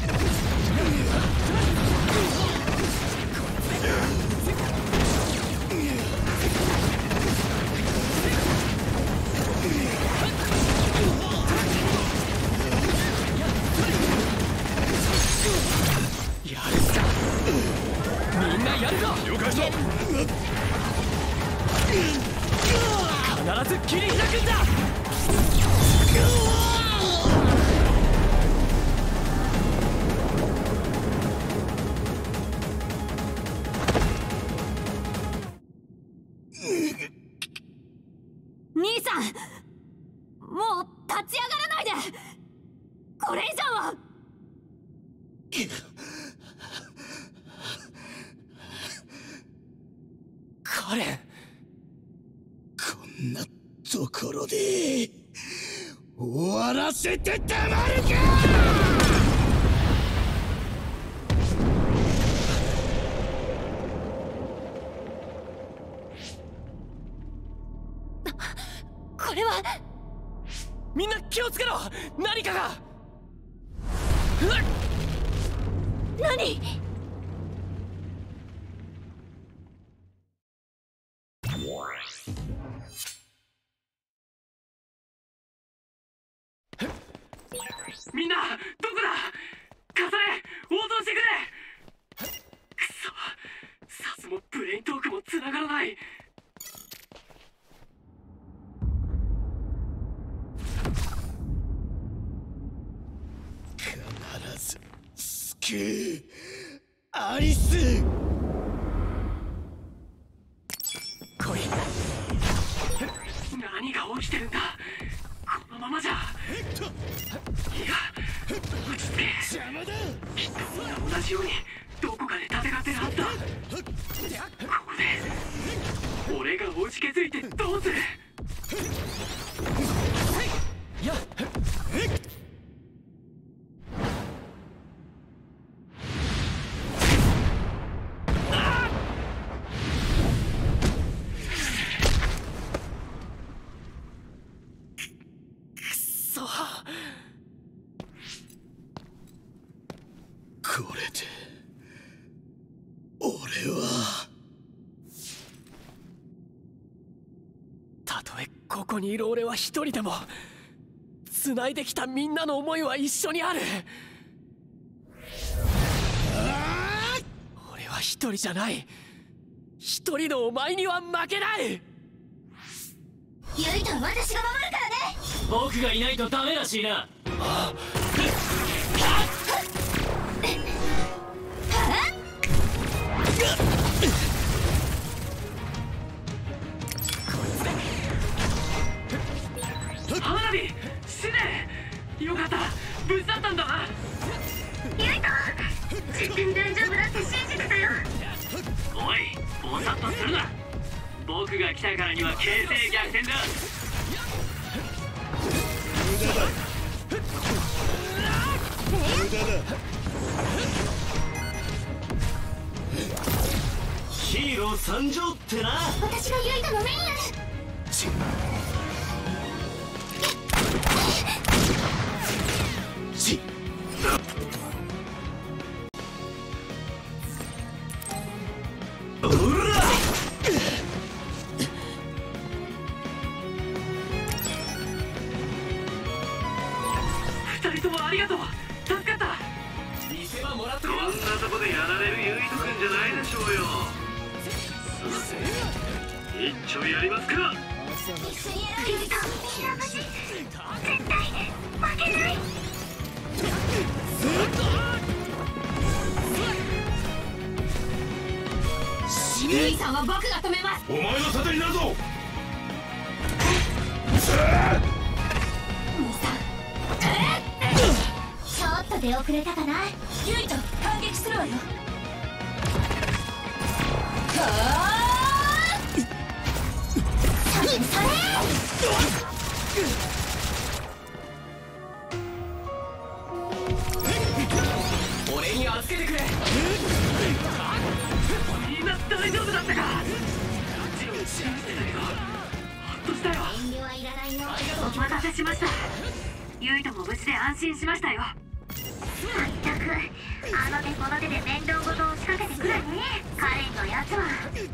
やるしか。みんなやるぞ。 了解した。 必ず切り開くんだ。 兄さん、もう立ち上がらないで。これ以上は。 カレン、 こんなところで終わらせてたまるか。 これは。 みんな気をつけろ。何かが。 何？ みんなどこだ。重ね応答してくれ。くそ、サスもブレイントークも繋がらない。 必ず救うアリス。 来い。 何が起きてるんだ。このままじゃ。いや、落ち着け。 邪魔だ。 きっとみんな同じようにどこかで戦ってるはずだ。ここで俺がおじけづいてどうする。 やっ。 これで俺は。 たとえここにいる俺は一人でも繋いできたみんなの思いは一緒にある。俺は一人じゃない。一人のお前には負けない。 ユイと私が守るからね。 僕がいないとダメらしいな。 花火死ね。よかった、無事だったんだな。 ユイト、実験大丈夫だって信じてたよ。 おい、ぼさっとするな。僕が来たからには形勢逆転だ。 無駄だ。 ヒーロー参上ってな。 私がユイタの目になる。 二人ともありがとう。助かった。見せ場もらってるよ。こんなとこでやられるユイトくんじゃないでしょうよ。一丁やりますか。 ユイさんは僕が止めます。 お前の盾になるぞ。 ちょっと出遅れたかな。ユイと反撃するわよ。 俺に預けてくれ。 みんな大丈夫だったか。ジオを信じてたけどほっとしたよ。 遠慮はいらないよ。 お待たせしました。ユイトも無事で安心しましたよ。まったくあの手この手で面倒事を仕掛けてくるね、カレンのやつは。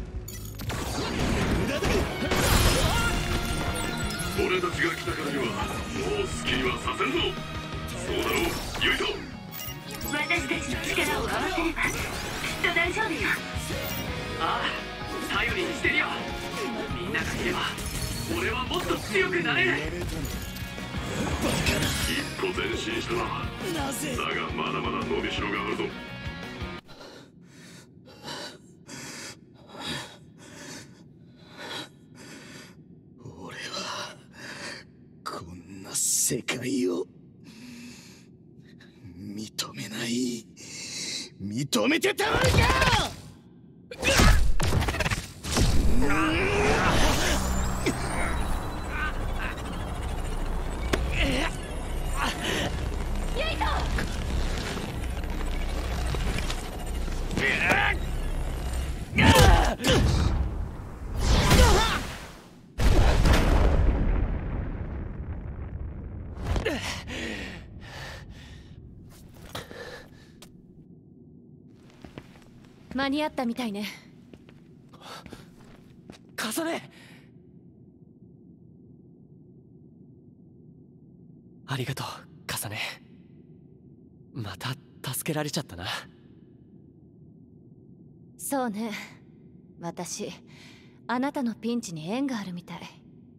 俺たちが来たからにはもう好きにはさせんぞ。そうだろうユイト。 私たちの力を合わせればきっと大丈夫よ。 ああ、頼りにしてるよ。みんながいれば俺はもっと強くなれる。 一歩前進したな。だがまだまだ伸びしろがあるぞ。 俺はこんな世界を認めない。認めてたまるか。 間に合ったみたいね。 重ね。ありがとう重ね。また助けられちゃったな。 そうね、私あなたのピンチに縁があるみたい。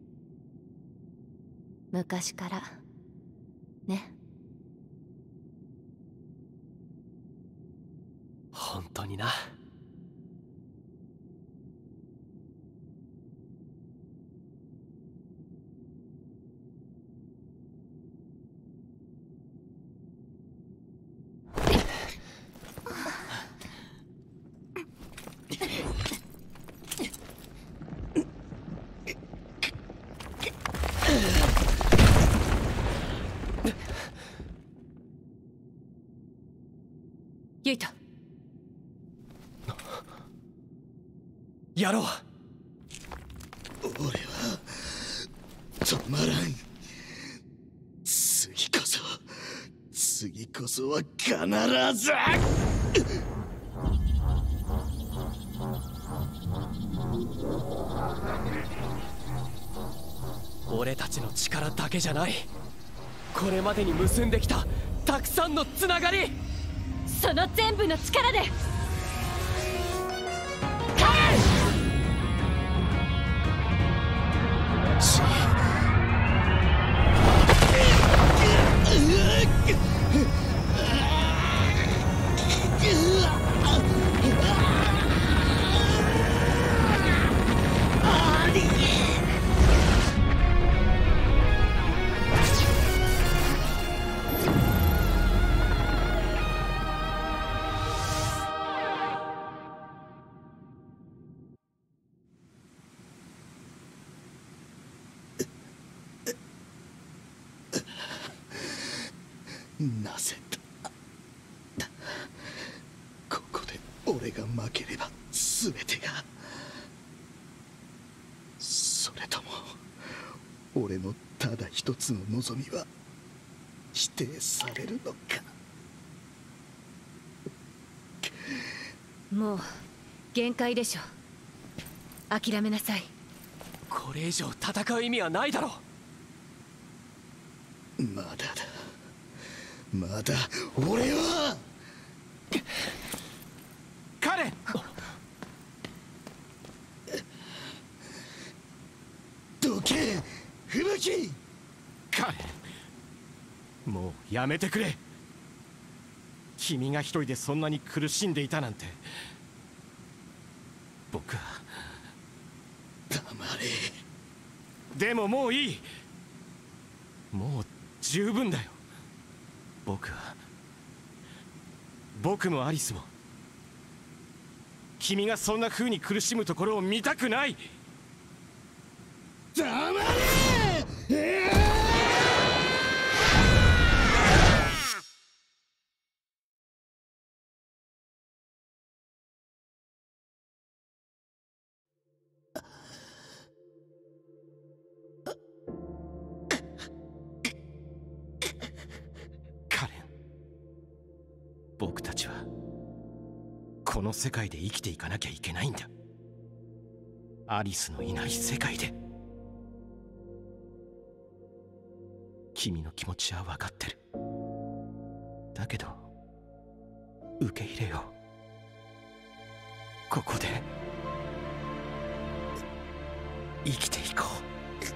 昔からね。 本当にな。 ユイタ、 やろう。 俺は止まらん。次こそは必ず。 俺たちの力だけじゃない。これまでに結んできたたくさんのつながり、 その全部の力でなぜだ。 俺が負ければ全てが、それとも俺のただ一つの望みは否定されるのか。 もう限界でしょ。諦めなさい。 これ以上戦う意味はないだろう。まだだ、まだ俺は。 カレン、 どけ吹雪。 カレン、もうやめてくれ。君が一人でそんなに苦しんでいたなんて。僕は黙れ。 でももういい。もう十分だよ。僕もアリスも君がそんな風に苦しむところを見たくない。 黙れ。 僕たちはこの世界で生きていかなきゃいけないんだ。アリスのいない世界で。君の気持ちは分かってる。だけど受け入れよう。ここで生きていこう。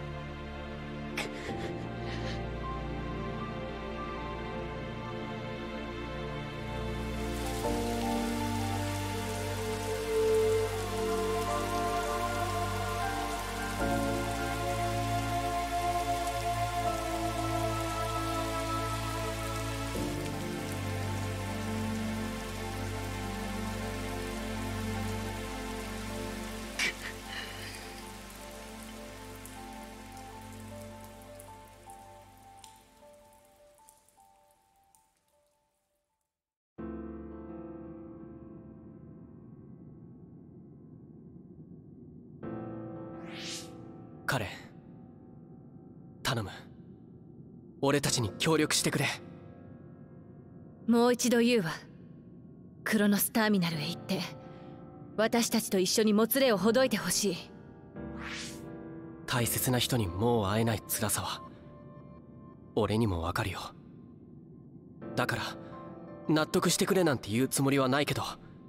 彼、頼む。俺たちに協力してくれ。 もう一度言うわ。クロノスターミナルへ行って私たちと一緒にもつれをほどいてほしい。 大切な人にもう会えない辛さは俺にもわかるよ。だから納得してくれなんて言うつもりはないけど、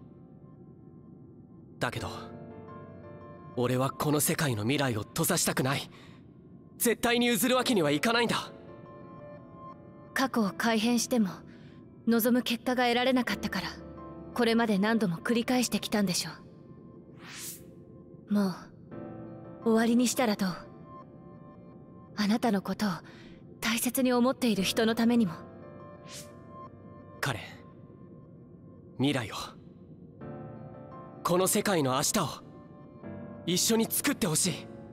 だけど俺はこの世界の未来を閉ざしたくない。絶対に譲るわけにはいかないんだ。 過去を改変しても望む結果が得られなかったから、これまで何度も繰り返してきたんでしょう。もう終わりにしたらどう？あなたのことを大切に思っている人のためにも。 彼、未来を、この世界の明日を一緒に作ってほしい。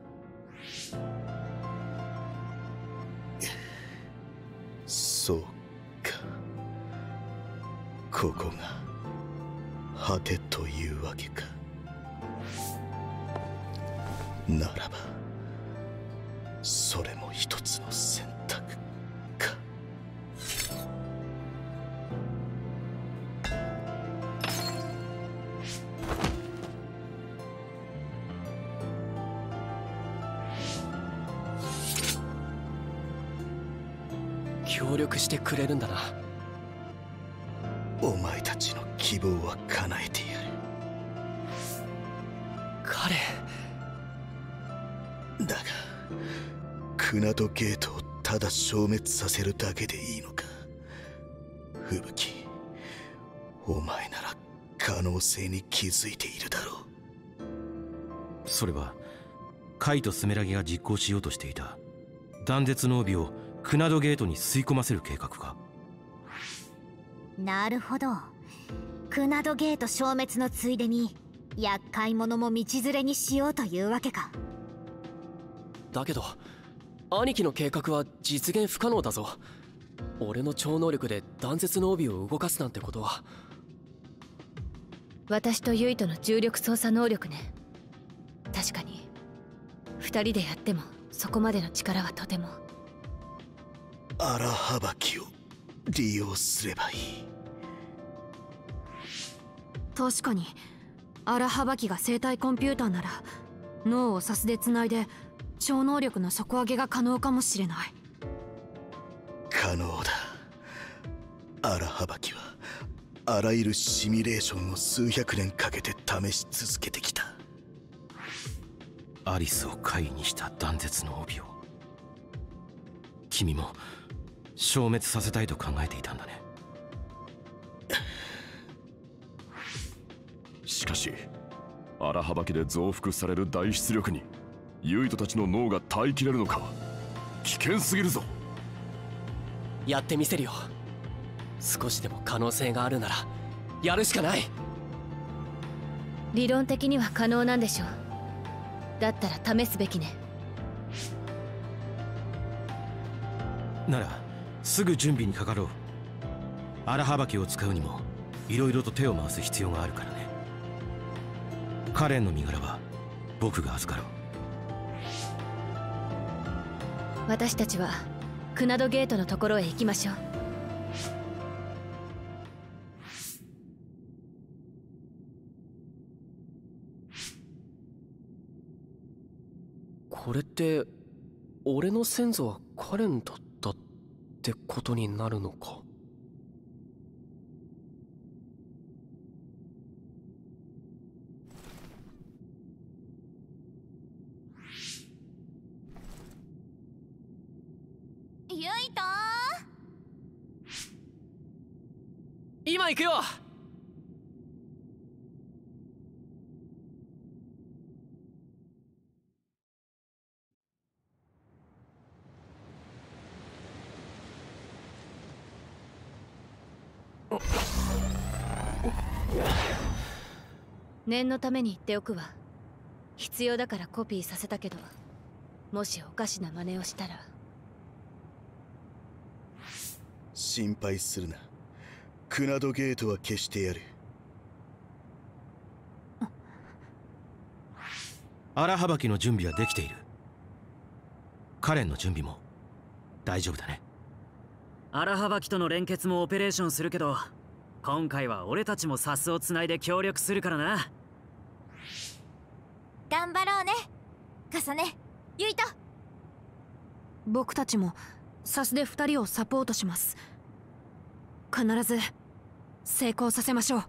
そうか、ここが果てというわけか。ならばそれも一つの選択か。 協力してくれるんだな。 お前たちの希望は叶えてやる。 彼だがクナドゲートをただ消滅させるだけでいいのか。吹雪、お前なら可能性に気づいているだろう。 それはカイとスメラギが実行しようとしていた断絶の帯をクナドゲートに吸い込ませる計画か。 なるほど。クナドゲート消滅のついでに厄介者も道連れにしようというわけか。 だけど兄貴の計画は実現不可能だぞ。俺の超能力で断絶の帯を動かすなんてことは。 私とユイとの重力操作能力ね。確かに2人でやってもそこまでの力はとても。 荒幅きを利用すればいい。 確かに荒幅きが生体コンピューターなら脳をサスでつないで超能力の底上げが可能かもしれない。 可能だ。荒幅きはあらゆるシミュレーションを数百年かけて試し続けてきた。 アリスを怪異にした断絶の帯を君も消滅させたいと考えていたんだね。 しかし荒幅きで増幅される大出力にユイトたちの脳が耐えきれるのか。危険すぎるぞ。 やってみせるよ。少しでも可能性があるならやるしかない。 理論的には可能なんでしょう。だったら試すべきね。 ならすぐ準備にかかろう。荒幅きを使うにもいろいろと手を回す必要があるからね。カレンの身柄は僕が預かろう。 私たちはクナドゲートのところへ行きましょう。 これって俺の先祖はカレンだったってことになるのか。 ユイト、 今行くよ。 念のために言っておくわ。必要だからコピーさせたけど、もしおかしな真似をしたら。 心配するな。クナドゲートは消してやる。 荒幅きの準備はできている。カレンの準備も大丈夫だね。 荒幅きとの連結もオペレーションするけど、今回は俺たちもサスをつないで協力するからな。 頑張ろうね、カサネ、ユイト。 僕たちもサスで2人をサポートします。必ず成功させましょう。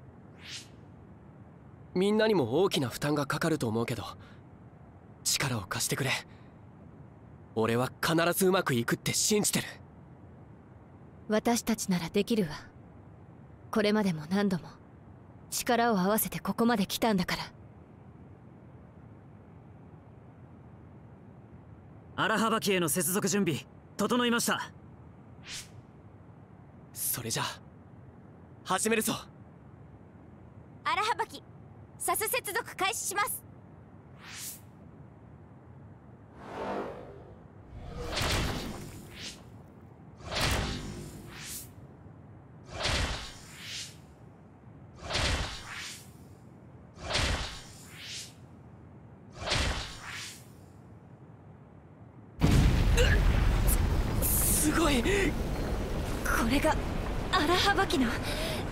みんなにも大きな負担がかかると思うけど、力を貸してくれ。俺は必ずうまくいくって信じてる。 私たちならできるわ。これまでも何度も力を合わせてここまで来たんだから。 荒幅きへの接続準備整いました。 それじゃあ始めるぞ。 荒幅き、サス接続開始します。 すごい。 これが荒幅きの。く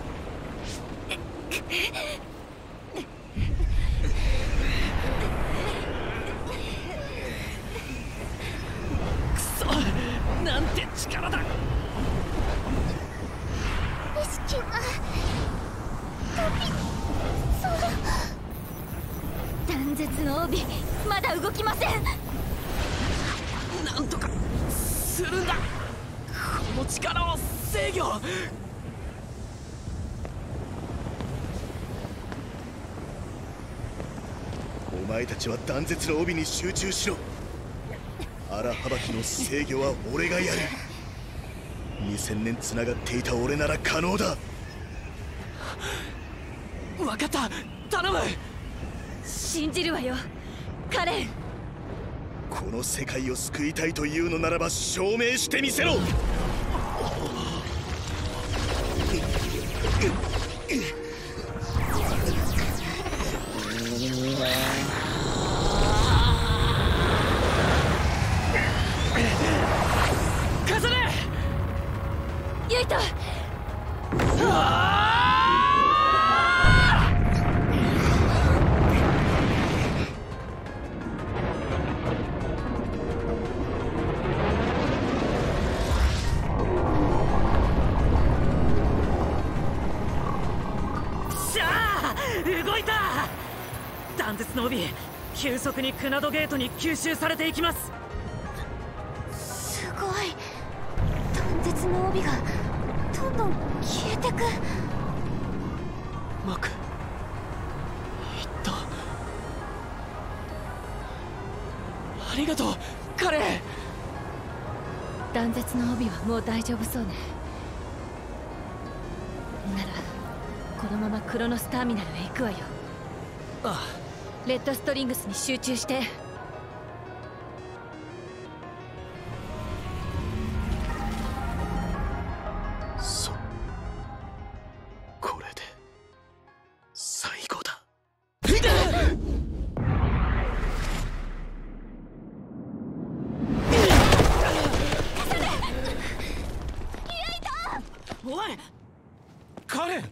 そ、なんて力だ。 意識が断絶の帯、まだ動きません。 なんとかするんだ。この力を制御。 お前たちは断絶の帯に集中しろ。荒幅きの制御は俺がやる。2000年つながっていた俺なら可能だ。 分かった、頼む。 信じるわよ、カレン。 この世界を救いたいというのならば証明してみせろ。 動いた。断絶の帯急速にクナドゲートに吸収されていきます。 すごい。断絶の帯がどんどん消えてく。 マク、いった。ありがとうカレン。 断絶の帯はもう大丈夫そうね。ならこのままクロノスターミナルへ行くわよ。 ああ。 レッドストリングスに集中して。 そう、これで最後だ。 おいカレン。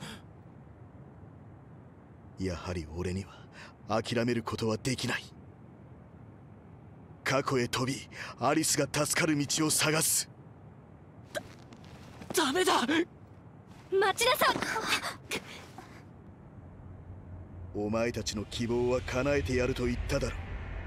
やはり俺には諦めることはできない。過去へ飛びアリスが助かる道を探す。 ダメだ。 待ちなさい。 お前たちの希望は叶えてやると言っただろ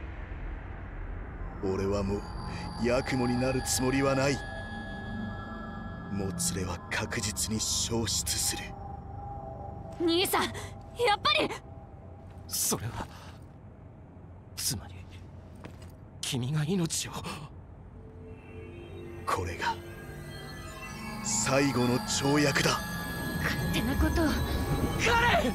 う。俺はもうヤクモになるつもりはない。もつれは確実に消失する。 兄さん、やっぱり。 それはつまり君が命を。 これが最後の跳躍だ。 勝手なことを。 カレン。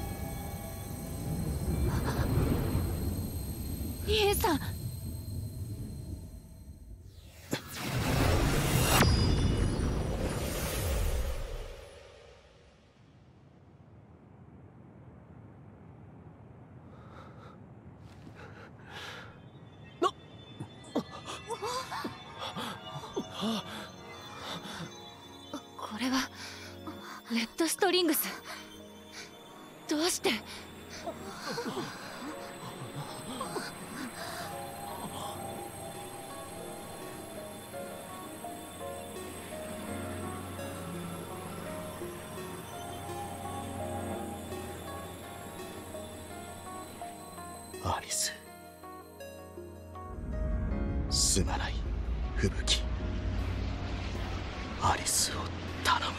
兄さん。これはレッドストリングス。どうして。 アリス、すまない吹雪。アリスを頼む。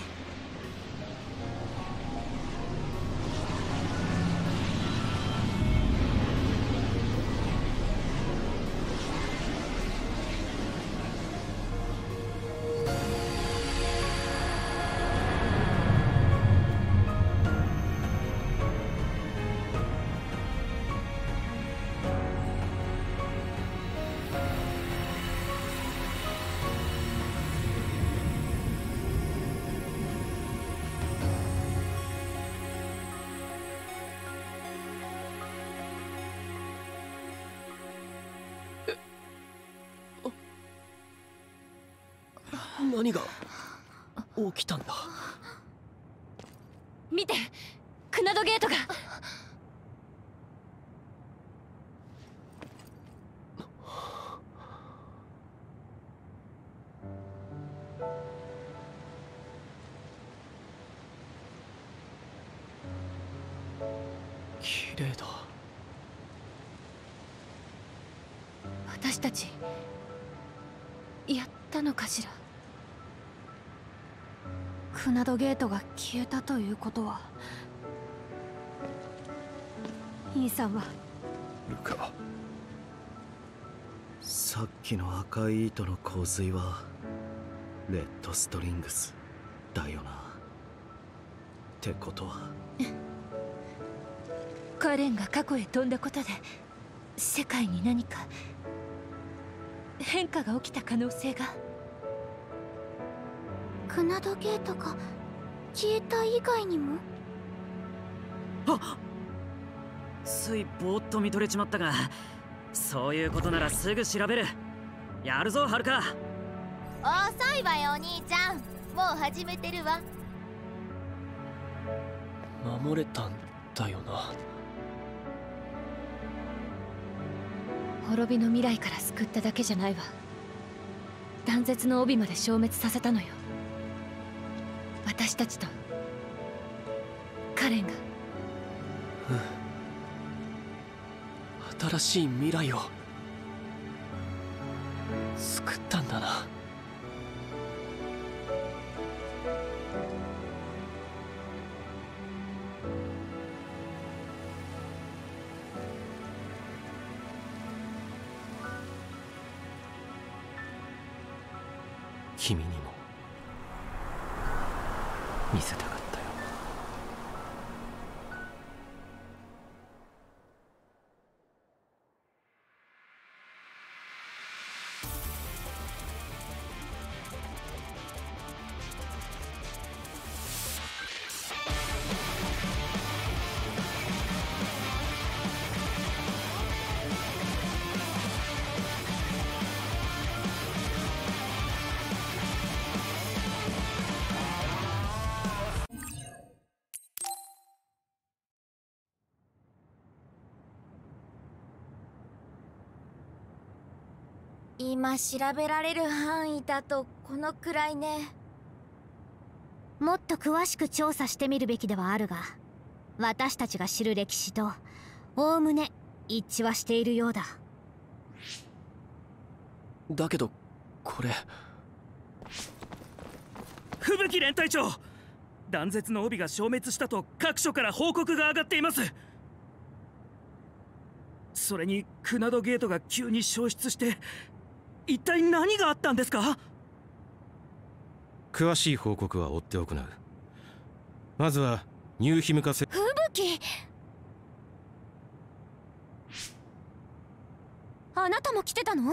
何が起きたんだ。 見て、クナドゲートが。 綺麗だ。 私たちやったのかしら。クナドゲートが消えたということは、兄さんは。 ルカ、 さっきの赤い糸の洪水はレッドストリングスだよな。ってことはカレンが過去へ飛んだことで世界に何か変化が起きた可能性が。 クナドゲートが消えた以外にも。 あっ、ついぼーっと見とれちまったが、そういうことならすぐ調べる。やるぞハルカ。 遅いわよお兄ちゃん、もう始めてるわ。 守れたんだよな。 滅びの未来から救っただけじゃないわ。断絶の帯まで消滅させたのよ。私たちとカレンが。 新しい未来を作ったんだな。 君にも見せたかったよ。 今調べられる範囲だとこのくらいね。 もっと詳しく調査してみるべきではあるが、私たちが知る歴史とおおむね一致はしているようだ。 だけどこれ、 吹雪連隊長、断絶の帯が消滅したと各所から報告が上がっています。それにクナドゲートが急に消失して、一体何があったんですか？ 詳しい報告は追って行う。まずはニューヒムカセ。 吹雪、あなたも来てたの？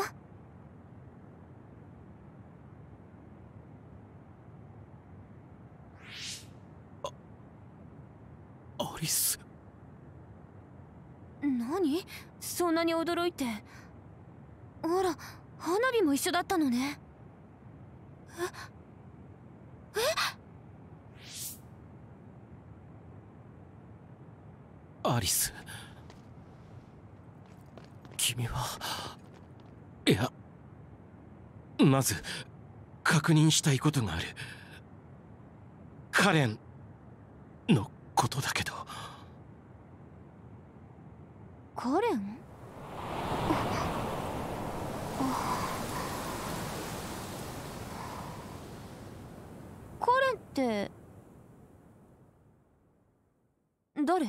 アリス。 何？そんなに驚いて。あら、花火も一緒だったのね。え？ アリス、君は。 いや、まず確認したいことがある。カレンのことだけど。 カレン？カレンって誰？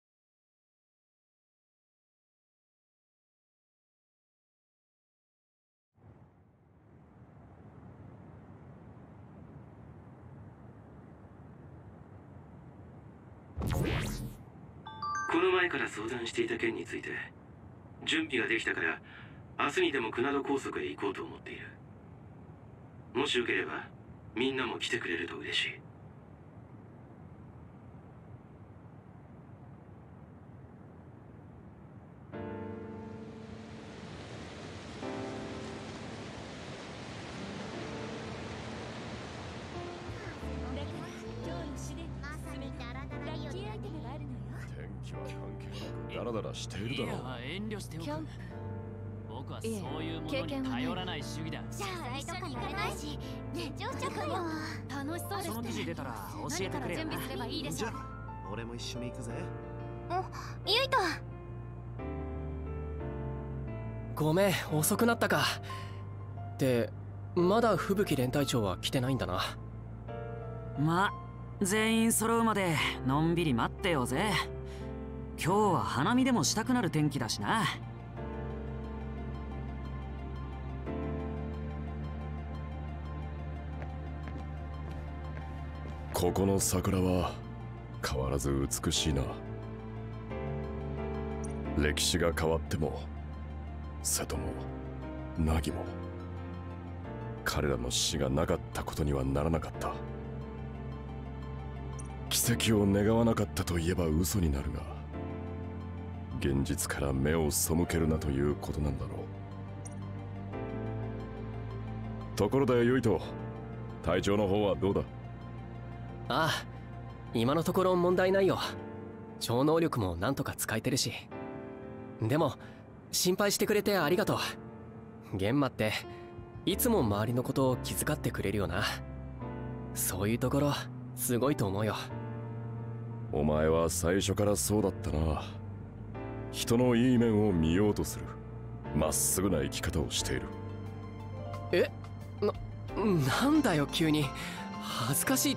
この前から相談していた件について、準備ができたから明日にでもクナド高速へ行こうと思っている。もしよければみんなも来てくれると嬉しい。 ダラダラしているだろう。 遠慮しておく。僕はそういうものに頼らない主義だ。 じゃあ一緒に行かないし、ね、乗車くよ。楽しそうですね。 その記事出たら教えてくれよな。 準備すればいいでしょ。 じゃあ俺も一緒に行くぜ。 ゆいと。 ごめん、遅くなったか。ってまだ吹雪連隊長は来てないんだな。 まあ全員揃うまでのんびり待ってようぜ。今日は花見でもしたくなる天気だしな。 ここの桜は変わらず美しいな。歴史が変わっても瀬戸も凪も彼らの死がなかったことにはならなかった。奇跡を願わなかったといえば嘘になるが、現実から目を背けるなということなんだろう。ところでヨイト、体調の方はどうだ？ ああ、 今のところ問題ないよ。超能力もなんとか使えてるし。でも心配してくれてありがとう。玄馬っていつも周りのことを気遣ってくれるよな。そういうところすごいと思うよ。 お前は最初からそうだったな。人のいい面を見ようとするまっすぐな生き方をしている。 なんだよ急に。恥ずかしいって。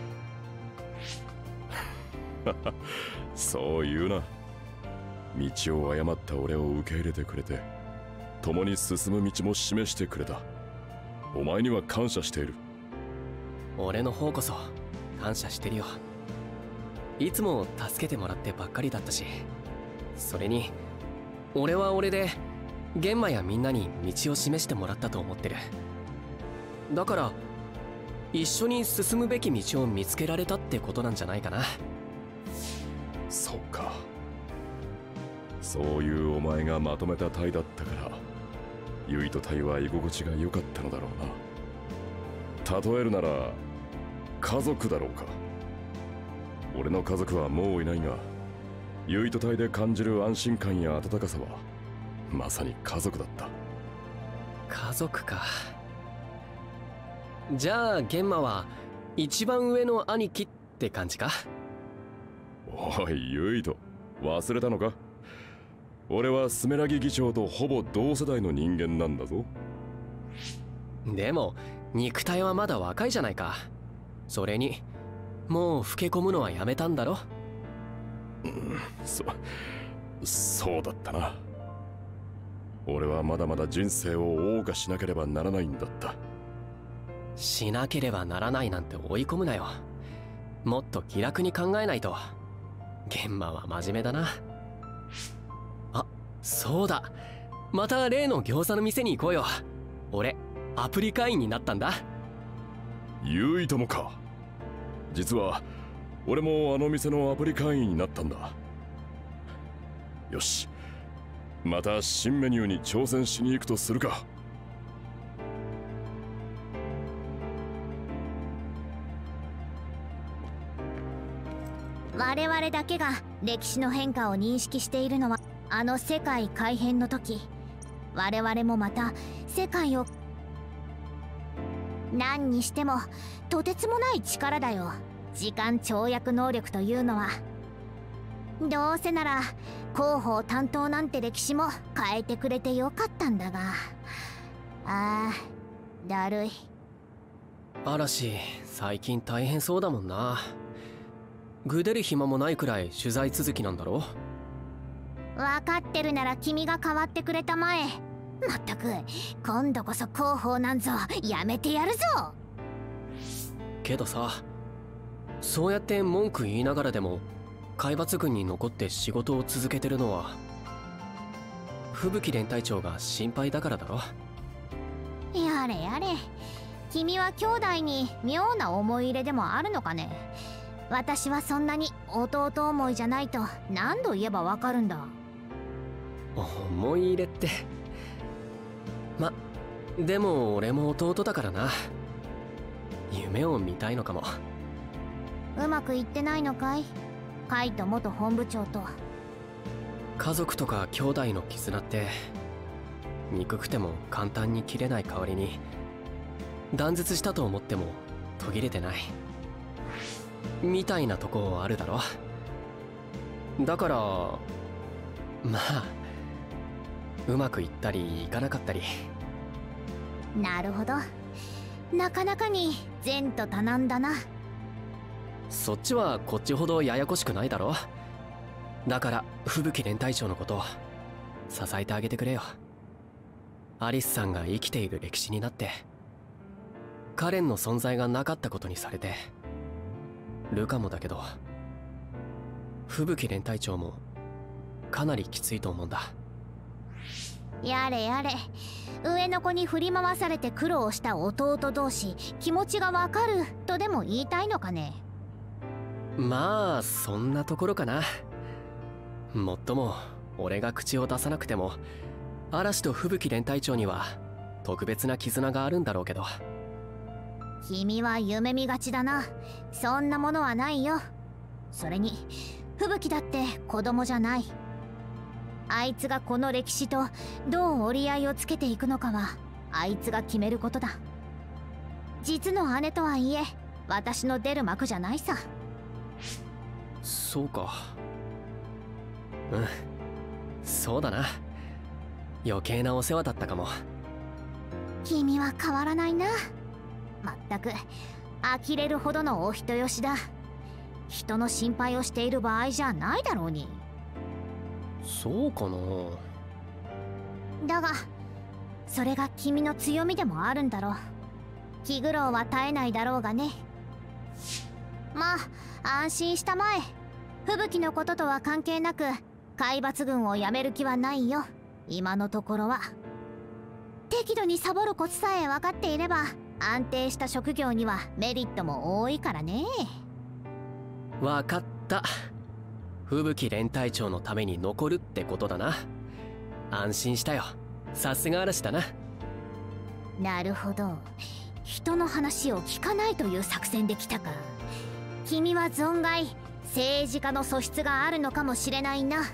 そう言うな。道を誤った俺を受け入れてくれて、共に進む道も示してくれた。お前には感謝している。 俺の方こそ感謝してるよ。いつも助けてもらってばっかりだったし、それに俺は俺で玄馬やみんなに道を示してもらったと思ってる。だから一緒に進むべき道を見つけられたってことなんじゃないかな。 そうか。そういうお前がまとめた隊だったからユイと隊は居心地が良かったのだろうな。例えるなら家族だろうか。俺の家族はもういないが、ユイと隊で感じる安心感や温かさはまさに家族だった。 家族か。じゃあ玄馬は一番上の兄貴って感じか。 おいユイと、忘れたのか。俺はスメラギ議長とほぼ同世代の人間なんだぞ。 でも肉体はまだ若いじゃないか。それにもう老け込むのはやめたんだろ。 そうだったな。俺はまだまだ人生を謳歌しなければならないんだった。 しなければならないなんて追い込むなよ。もっと気楽に考えないと。玄馬は真面目だな。あ、そうだ、また例の餃子の店に行こうよ。俺アプリ会員になったんだ。 ユイともか。実は俺もあの店のアプリ会員になったんだ。よし、また新メニューに挑戦しに行くとするか。 我々だけが歴史の変化を認識しているのはあの世界改変の時、我々もまた世界を、何にしてもとてつもない力だよ、時間跳躍能力というのは。どうせなら広報担当なんて歴史も変えてくれてよかったんだが、だるい。 嵐最近大変そうだもんな。ぐでる暇もないくらい取材続きなんだろ。 分かってるなら君が変わってくれたまえ。まったく今度こそ広報なんぞやめてやるぞ。 けどさ、そうやって文句言いながらでも海抜軍に残って仕事を続けてるのは吹雪連隊長が心配だからだろ。 やれやれ、君は兄弟に妙な思い入れでもあるのかね。私はそんなに弟思いじゃないと何度言えばわかるんだ。 思い入れって。でも俺も弟だからな。夢を見たいのかも。 うまくいってないのかい、カイト元本部長と。 家族とか兄弟の絆って憎くても簡単に切れない代わりに、断絶したと思っても途切れてないみたいなとこあるだろ。だからうまくいったりいかなかったり。 なるほど、なかなかに前途多難だな。 そっちはこっちほどややこしくないだろ。だから吹雪連隊長のこと支えてあげてくれよ。アリスさんが生きている歴史になってカレンの存在がなかったことにされて、ルカもだけど吹雪連隊長もかなりきついと思うんだ。 やれやれ、上の子に振り回されて苦労した弟同士気持ちがわかるとでも言いたいのかね。 そんなところかな。もっとも俺が口を出さなくても嵐と吹雪連隊長には特別な絆があるんだろうけど。 君は夢見がちだな。そんなものはないよ。それに吹雪だって子供じゃない。あいつがこの歴史とどう折り合いをつけていくのかはあいつが決めることだ。実の姉とはいえ私の出る幕じゃないさ。 そうか。うん、そうだな。余計なお世話だったかも。 君は変わらないな。まったく呆れるほどのお人よしだ。人の心配をしている場合じゃないだろうに。 そうかな。 だがそれが君の強みでもあるんだろう。気苦労は絶えないだろうがね。まあ安心したまえ。吹雪のこととは関係なく海抜軍を辞める気はないよ、今のところは。適度にサボるコツさえ分かっていれば安定した職業にはメリットも多いからね。 わかった。吹雪連隊長のために残るってことだな。安心したよ。さすが嵐だな。 なるほど、人の話を聞かないという作戦で来たか。君は存外政治家の素質があるのかもしれないな。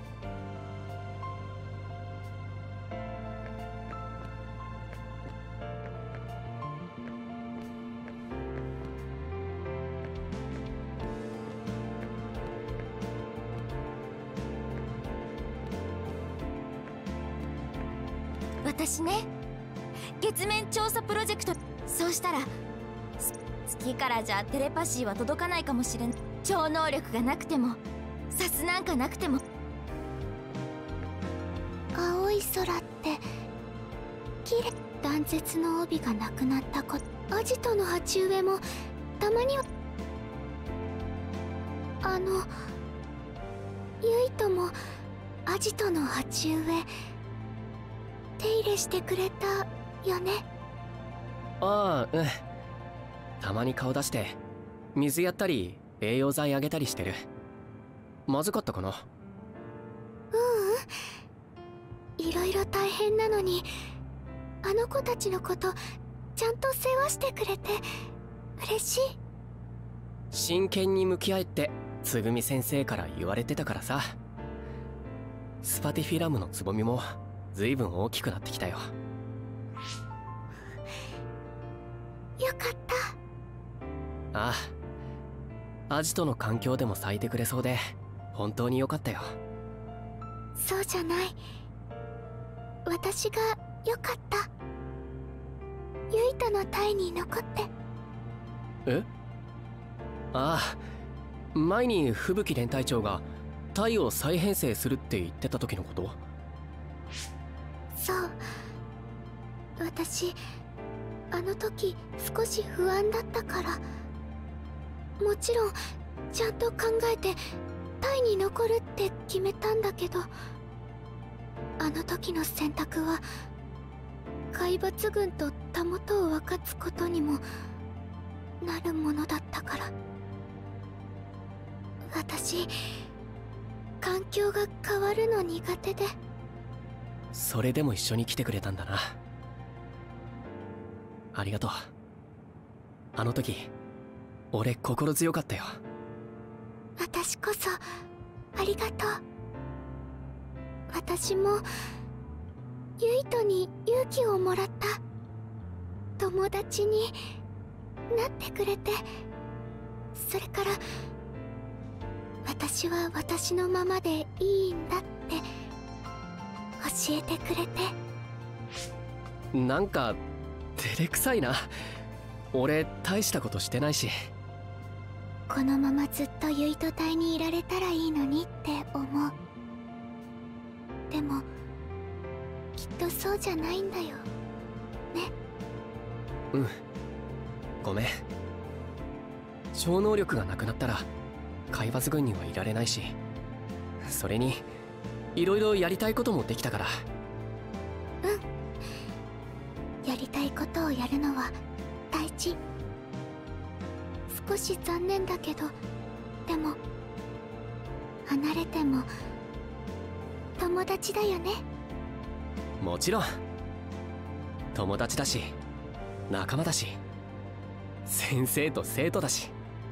私ね、月面調査プロジェクト。そうしたら月からじゃテレパシーは届かないかもしれん。超能力がなくてもサスなんかなくても。 青い空って綺麗。断絶の帯がなくなったこと。アジトの鉢植えもたまには。ユイともアジトの鉢植え手入れしてくれたよね。 ああ、うん。たまに顔出して水やったり栄養剤あげたりしてる。まずかったかな。 いろいろ大変なのにあの子たちのことちゃんと世話してくれて嬉しい。 真剣に向き合えってつぐみ先生から言われてたからさ。スパティフィラムのつぼみもずいぶん大きくなってきたよ。 よかった。 ああ、アジトの環境でも咲いてくれそうで本当によかったよ。 そうじゃない、私がよかった。ユイとの隊に残って。 え？ああ、前に吹雪連隊長が隊を再編成するって言ってた時のこと？ そう、私あの時少し不安だったから。もちろんちゃんと考えて隊に残るって決めたんだけど、あの時の選択は海抜軍とたもとを分かつことにもなるものだったから。私環境が変わるの苦手で。 それでも一緒に来てくれたんだな。ありがとう。あの時俺心強かったよ。 私こそありがとう。私もユイトに勇気をもらった。友達になってくれて。それから私は私のままでいいんだって教えてくれて。 なんか照れくさいな。俺大したことしてないし。 このままずっとユイト隊にいられたらいいのにって思う。でもきっとそうじゃないんだよね。 うん、ごめん。超能力がなくなったら海抜軍にはいられないし、それにいろいろやりたいこともできたから。 やりたいことをやるのは大事。少し残念だけど、でも離れても友達だよね。 もちろん友達だし仲間だし。 先生と生徒だし。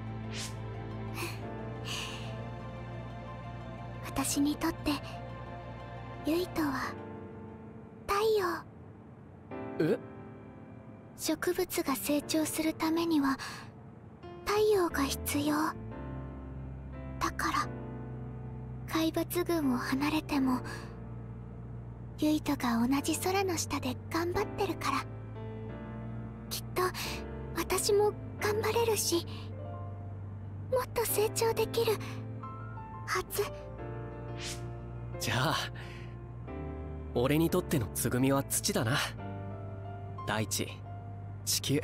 私にとってユイとは太陽。 え？ 植物が成長するためには太陽が必要だから、海抜群を離れてもユイとが同じ空の下で頑張ってるから、きっと私も頑張れるし、もっと成長できるはず。 じゃあ俺にとってのつぐみは土だな。大地、地球、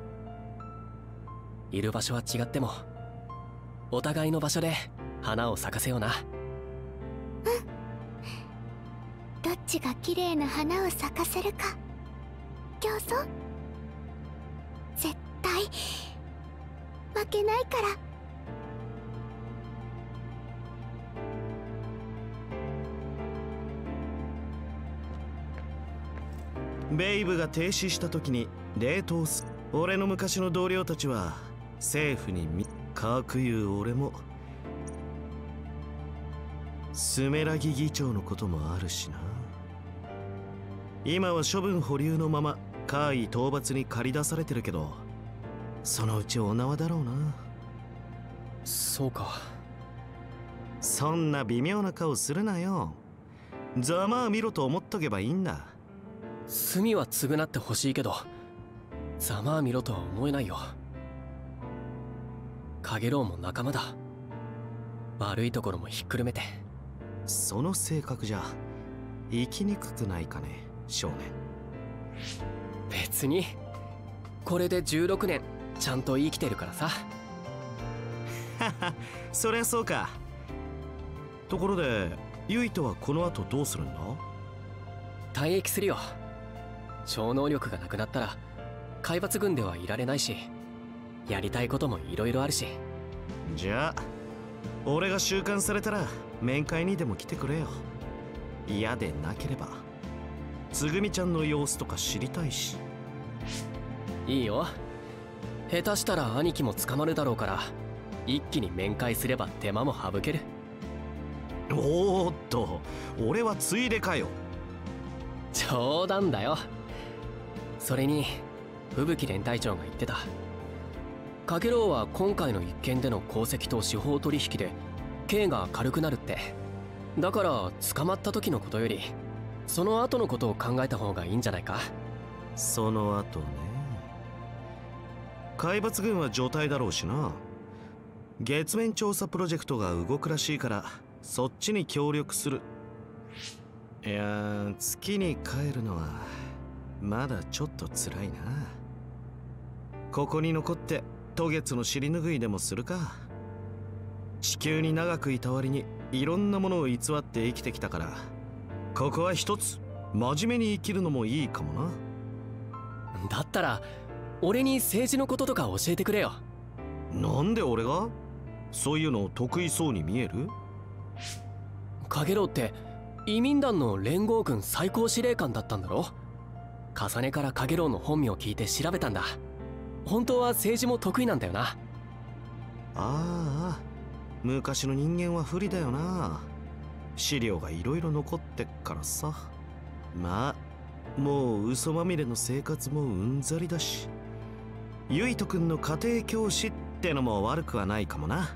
いる場所は違ってもお互いの場所で花を咲かせような。 どっちが綺麗な花を咲かせるか競争？絶対負けないから。 ベイブが停止した時に冷凍す。俺の昔の同僚たちは政府にかくいう俺もスメラギ議長のこともあるしな。今は処分保留のまま怪異討伐に駆り出されてるけど、そのうちお縄だろうな。 そうか。 そんな微妙な顔するなよ。ざまあ見ろと思っとけばいいんだ。 罪は償ってほしいけどざまあ見ろとは思えないよ。カゲロウも仲間だ。悪いところもひっくるめて。 その性格じゃ生きにくくないかね、少年。 別にこれで16年ちゃんと生きてるからさ。 そりゃそうか。ところでユイとはこの後どうするんだ？ 退役するよ。超能力がなくなったら海抜軍ではいられないし、やりたいこともいろいろあるし。 じゃあ俺が収監されたら面会にでも来てくれよ。嫌でなければつぐみちゃんの様子とか知りたいし。 いいよ。下手したら兄貴も捕まるだろうから一気に面会すれば手間も省ける。 おーっと、俺はついでかよ。 冗談だよ。それに吹雪連隊長が言ってた。カゲロウは今回の一件での功績と司法取引で刑が軽くなるって。だから捕まった時のことよりその後のことを考えた方がいいんじゃないか。 その後ね。海抜軍は除隊だろうしな。月面調査プロジェクトが動くらしいからそっちに協力する。いやー、月に帰るのはまだちょっと辛いな。ここに残って渡月の尻拭いでもするか。地球に長くいた割にいろんなものを偽って生きてきたから、ここは一つ真面目に生きるのもいいかもな。 だったら俺に政治のこととか教えてくれよ。 なんで俺が？そういうの得意そうに見える？ カゲロウって移民団の連合軍最高司令官だったんだろ。重ねからカゲロウの本名を聞いて調べたんだ。本当は政治も得意なんだよな。 ああ、昔の人間は不利だよな。資料がいろいろ残ってっからさ。まあもう嘘まみれの生活もうんざりだし、ユイト君の家庭教師ってのも悪くはないかもな。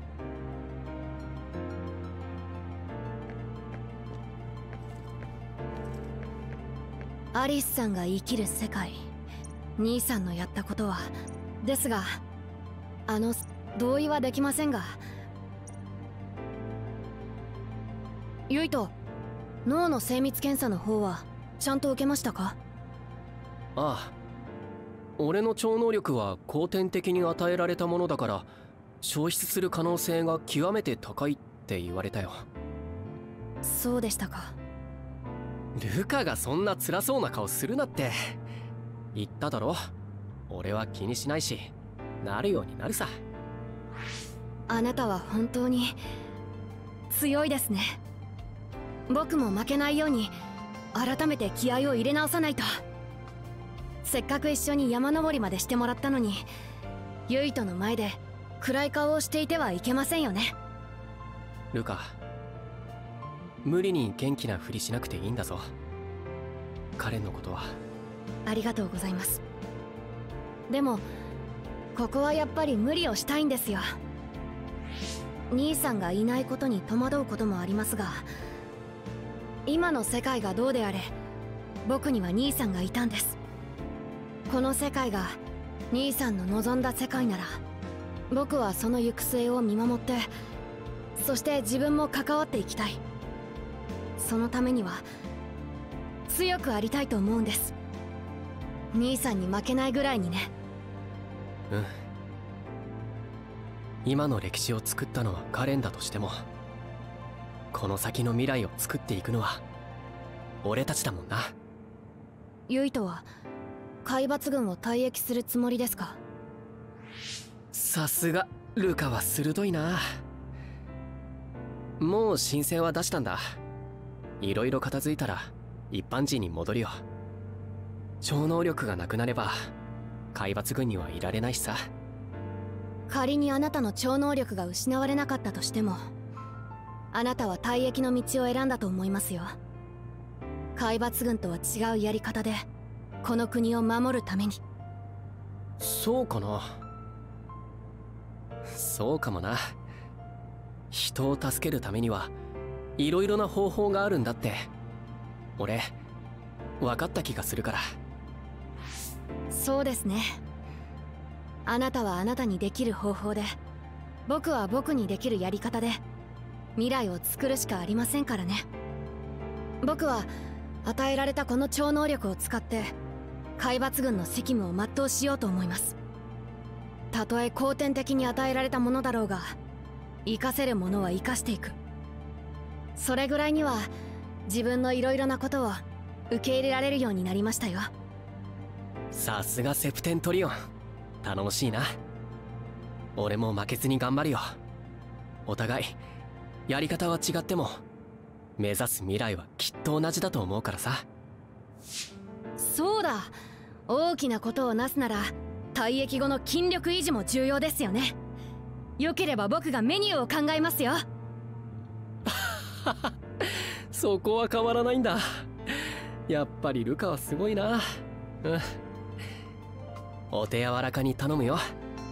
アリスさんが生きる世界、兄さんのやったことはですが、同意はできませんが。ユイト、脳の精密検査の方はちゃんと受けましたか？ ああ、俺の超能力は後天的に与えられたものだから消失する可能性が極めて高いって言われたよ。 そうでしたか。 ルカがそんな辛そうな顔するなって言っただろ。俺は気にしないし、なるようになるさ。 あなたは本当に強いですね。僕も負けないように改めて気合を入れ直さないと。せっかく一緒に山登りまでしてもらったのに、 ユイとの前で暗い顔をしていてはいけませんよね。 ルカ、無理に元気なふりしなくていいんだぞ。彼のことは。 ありがとうございます。でもここはやっぱり無理をしたいんですよ。兄さんがいないことに戸惑うこともありますが、今の世界がどうであれ僕には兄さんがいたんです。この世界が兄さんの望んだ世界なら、僕はその行く末を見守って、そして自分も関わっていきたい。そのためには強くありたいと思うんです。兄さんに負けないぐらいにね。 うん。今の歴史を作ったのはカレンだとしても、この先の未来を作っていくのは俺たちだもんな。 ユイとは海抜軍を退役するつもりですか？ さすがルカは鋭いな。もう申請は出したんだ。いろいろ片付いたら一般人に戻るよ。超能力がなくなれば海抜軍にはいられないしさ。 仮にあなたの超能力が失われなかったとしても、あなたは退役の道を選んだと思いますよ。海抜軍とは違うやり方でこの国を守るために。 そうかな。そうかもな。人を助けるためにはいろいろな方法があるんだって俺分かった気がするから。 そうですね。あなたはあなたにできる方法で、僕は僕にできるやり方で未来を作るしかありませんからね。僕は与えられたこの超能力を使って海抜軍の責務を全うしようと思います。たとえ後天的に与えられたものだろうが、生かせるものは生かしていく。それぐらいには自分のいろいろなことを受け入れられるようになりましたよ。 さすがセプテントリオン、頼もしいな。俺も負けずに頑張るよ。お互いやり方は違っても目指す未来はきっと同じだと思うからさ。 そうだ、大きなことをなすなら退役後の筋力維持も重要ですよね。よければ僕がメニューを考えますよ。 そこは変わらないんだ。やっぱりルカはすごいな。うん、お手柔らかに頼むよ。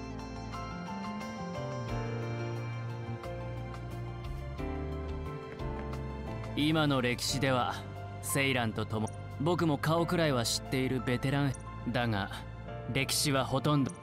今の歴史ではセイランと共僕も顔くらいは知っているベテランだが、歴史はほとんど。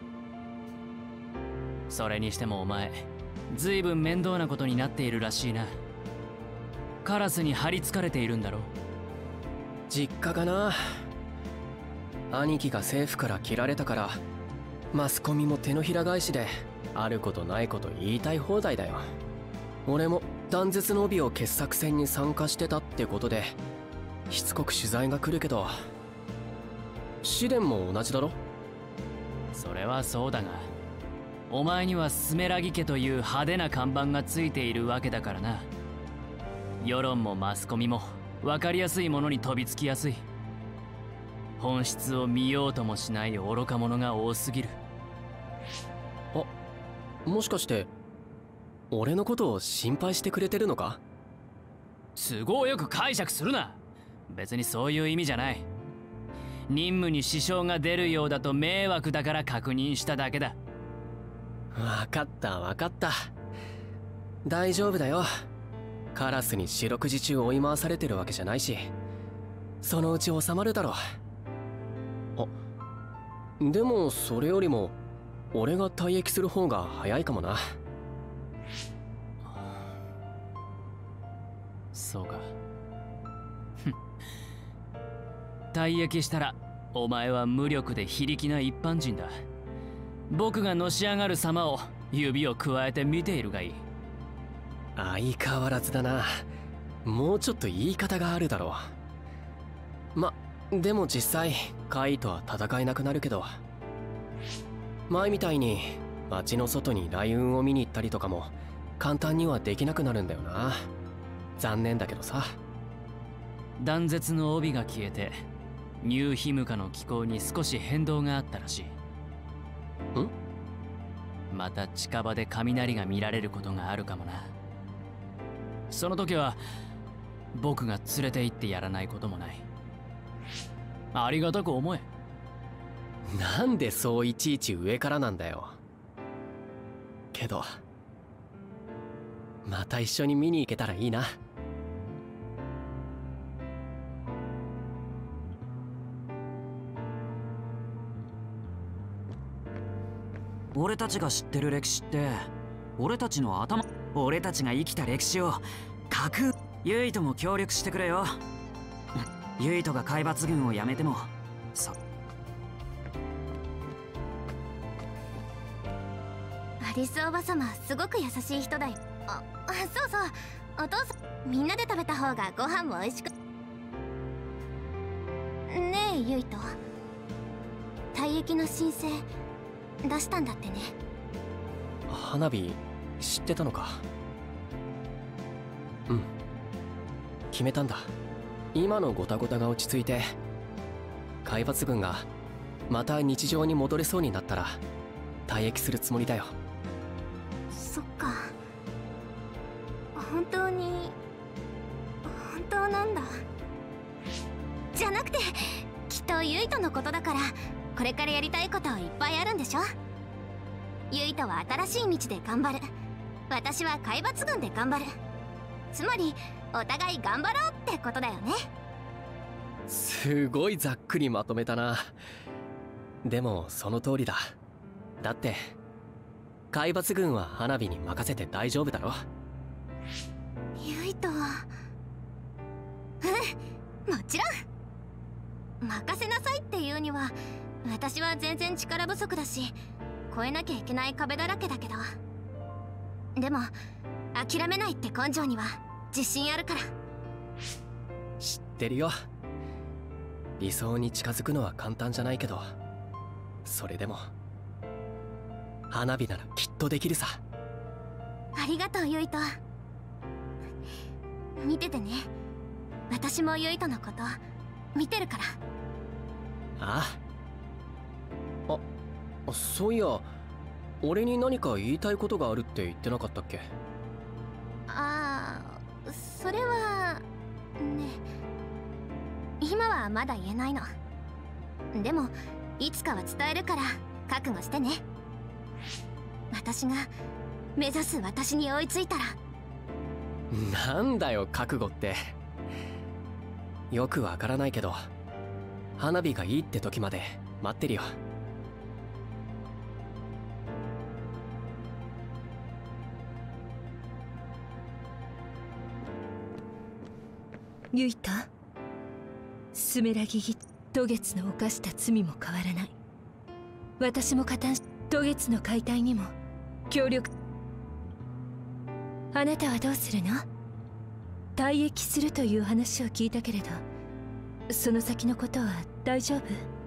それにしてもお前ずいぶん面倒なことになっているらしいな。カラスに張り付かれているんだろ。 実家かな。兄貴が政府から切られたから、マスコミも手のひら返しであることないこと言いたい放題だよ。俺も断絶の帯を傑作戦に参加してたってことでしつこく取材が来るけど、試練も同じだろ。 それはそうだが、お前にはスメラギ家という派手な看板がついているわけだからな。世論もマスコミも分かりやすいものに飛びつきやすい。本質を見ようともしない愚か者が多すぎる。 あ、もしかして俺のことを心配してくれてるのか？ 都合よく解釈するな。別にそういう意味じゃない。任務に支障が出るようだと迷惑だから確認しただけだ。 分かった分かった、大丈夫だよ。カラスに四六時中追い回されてるわけじゃないし、そのうち収まるだろう。あ、でもそれよりも俺が退役する方が早いかもな。 そうか。退役したらお前は無力で非力な一般人だ。僕がのし上がる様を指をくわえて見ているがいい。 相変わらずだな。もうちょっと言い方があるだろう。でも実際カイとは戦えなくなるけど、前みたいに街の外に雷雲を見に行ったりとかも簡単にはできなくなるんだよな。残念だけどさ。 断絶の帯が消えてニューヒムカの気候に少し変動があったらしい。 また近場で雷が見られることがあるかもな。その時は僕が連れて行ってやらないこともない。ありがたく思え。 なんでそういちいち上からなんだよ。けどまた一緒に見に行けたらいいな。 俺たちが知ってる歴史って俺たちの頭、俺たちが生きた歴史を架空。ユイとも協力してくれよ。ユイとが海抜軍を辞めてもアリスおばさますごく優しい人だよ。そうそう、お父さんみんなで食べた方がご飯も美味しく。ねえユイと、退役の申請出したんだってね。 花火知ってたのか。うん、決めたんだ。今のゴタゴタが落ち着いて海抜軍がまた日常に戻れそうになったら退役するつもりだよ。 そっか、本当に本当なんだ。じゃなくてきっとユイとのことだから、これからやりたいこといっぱいあるんでしょ。ユイとは新しい道で頑張る、私は海抜軍で頑張る。つまりお互い頑張ろうってことだよね。 すごいざっくりまとめたな。でもその通りだ。だって海抜軍は花火に任せて大丈夫だろ。 ユイとはもちろん任せなさいっていうには私は全然力不足だし、越えなきゃいけない壁だらけだけど、でも諦めないって根性には自信あるから。 知ってるよ。理想に近づくのは簡単じゃないけど、それでも花火ならきっとできるさ。 ありがとうユイと。見ててね、私もユイとのこと見てるから。 ああ、そういや俺に何か言いたいことがあるって言ってなかったっけ。 ああ、それはね、今はまだ言えないの。でもいつかは伝えるから覚悟してね。私が目指す私に追いついたら。 なんだよ覚悟って。よくわからないけど花火がいいって時まで待ってるよ。 ユイタ、スメラギギ渡月の犯した罪も変わらない。私も加担し、渡月の解体にも協力。あなたはどうするの？退役するという話を聞いたけれど、その先のことは大丈夫？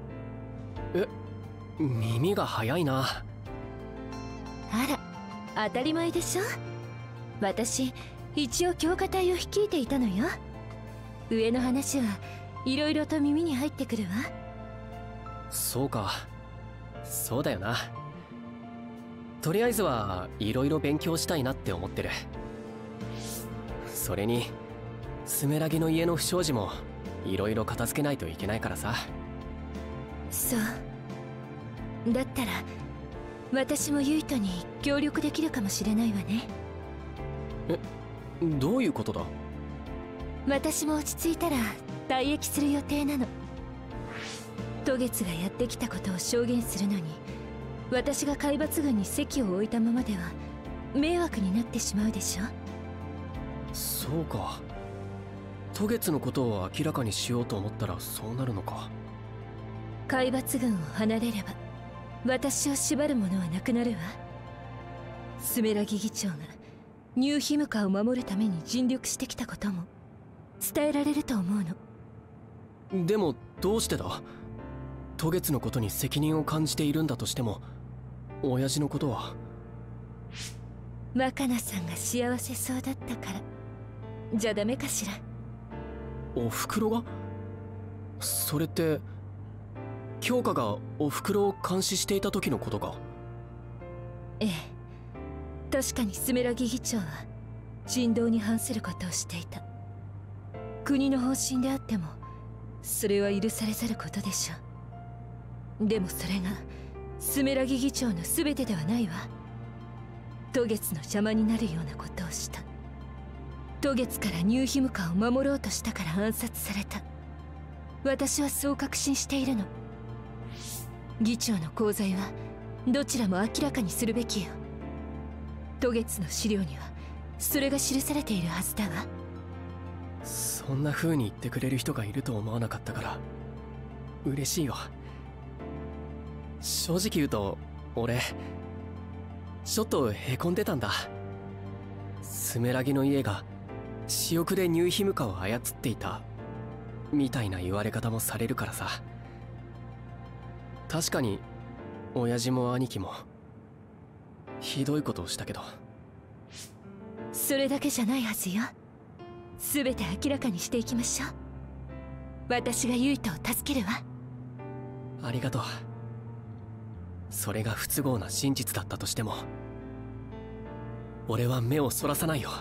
耳が早いな。 あら、当たり前でしょ。私一応強化隊を率いていたのよ。上の話はいろいろと耳に入ってくるわ。 そうか、そうだよな。とりあえずはいろいろ勉強したいなって思ってる。それにスメラギの家の不祥事もいろいろ片付けないといけないからさ。 そうだったら私もユイトに協力できるかもしれないわね。 どういうことだ？ 私も落ち着いたら退役する予定なの。渡月がやってきたことを証言するのに、私が海抜軍に席を置いたままでは迷惑になってしまうでしょ。 そうか、渡月のことを明らかにしようと思ったらそうなるのか。 海抜軍を離れれば私を縛るものはなくなるわ。スメラギ議長がニューヒムカを守るために尽力してきたことも伝えられると思うの。でもどうしてだ？渡月のことに責任を感じているんだとしても、親父のことは。 若菜さんが幸せそうだったからじゃダメかしら。 おふくろが？それって京香がおふくろを監視していた時のことか？ ええ、確かにスメラギ議長は人道に反することをしていた。国の方針であってもそれは許されざることでしょう。でもそれがスメラギ議長の全てではないわ。渡月の邪魔になるようなことをした。渡月からニューヒムカを守ろうとしたから暗殺された。私はそう確信しているの。議長の功罪はどちらも明らかにするべきよ。渡月の資料にはそれが記されているはずだわ。 そんな風に言ってくれる人がいると思わなかったから嬉しいよ。正直言うと俺ちょっとへこんでたんだ。スメラギの家が私欲でニューヒムカを操っていたみたいな言われ方もされるからさ。確かに親父も兄貴もひどいことをしたけど、 それだけじゃないはずよ。全て明らかにしていきましょう。私がユイトを助けるわ。 ありがとう。それが不都合な真実だったとしても俺は目をそらさないよ。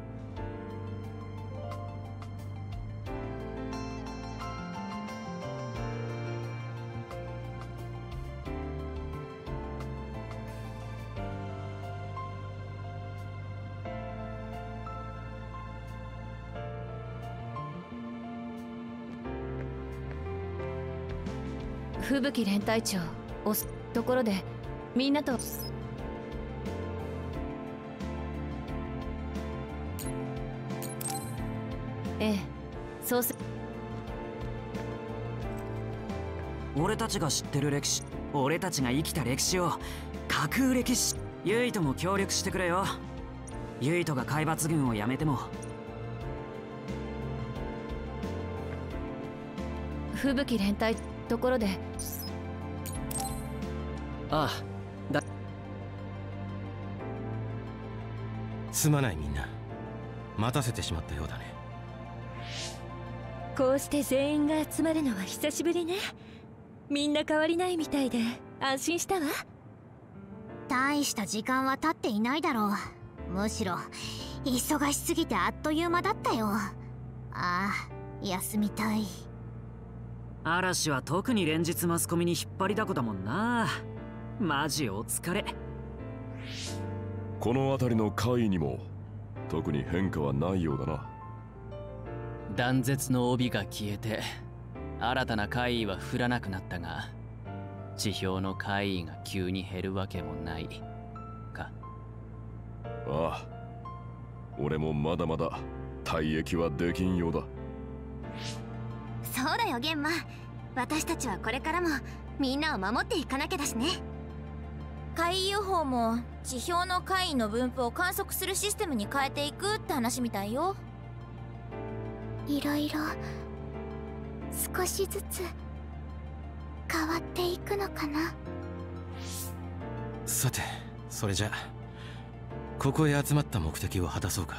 吹雪連隊長、ところでみんなとええ、そうす。 俺たちが知ってる歴史、俺たちが生きた歴史を架空歴史。ユイトも協力してくれよ。ユイトが海抜軍を辞めても。 吹雪連隊、ところで。 ああ、だ。 すまないみんな、待たせてしまったようだね。 こうして全員が集まるのは久しぶりね。みんな変わりないみたいで安心したわ。 大した時間は経っていないだろう。むしろ忙しすぎてあっという間だったよ。ああ、休みたい。 嵐は特に連日マスコミに引っ張りだこだもんな。マジお疲れ。 この辺りの怪異にも特に変化はないようだな。 断絶の帯が消えて新たな怪異は降らなくなったが、地表の怪異が急に減るわけもないか。 ああ、俺もまだまだ退役はできんようだ。 そうだよゲンマ、私たちはこれからもみんなを守っていかなきゃだしね。 怪異予報も地表の怪異の分布を観測するシステムに変えていくって話みたいよ。 いろいろ少しずつ変わっていくのかな。 さて、それじゃここへ集まった目的を果たそうか。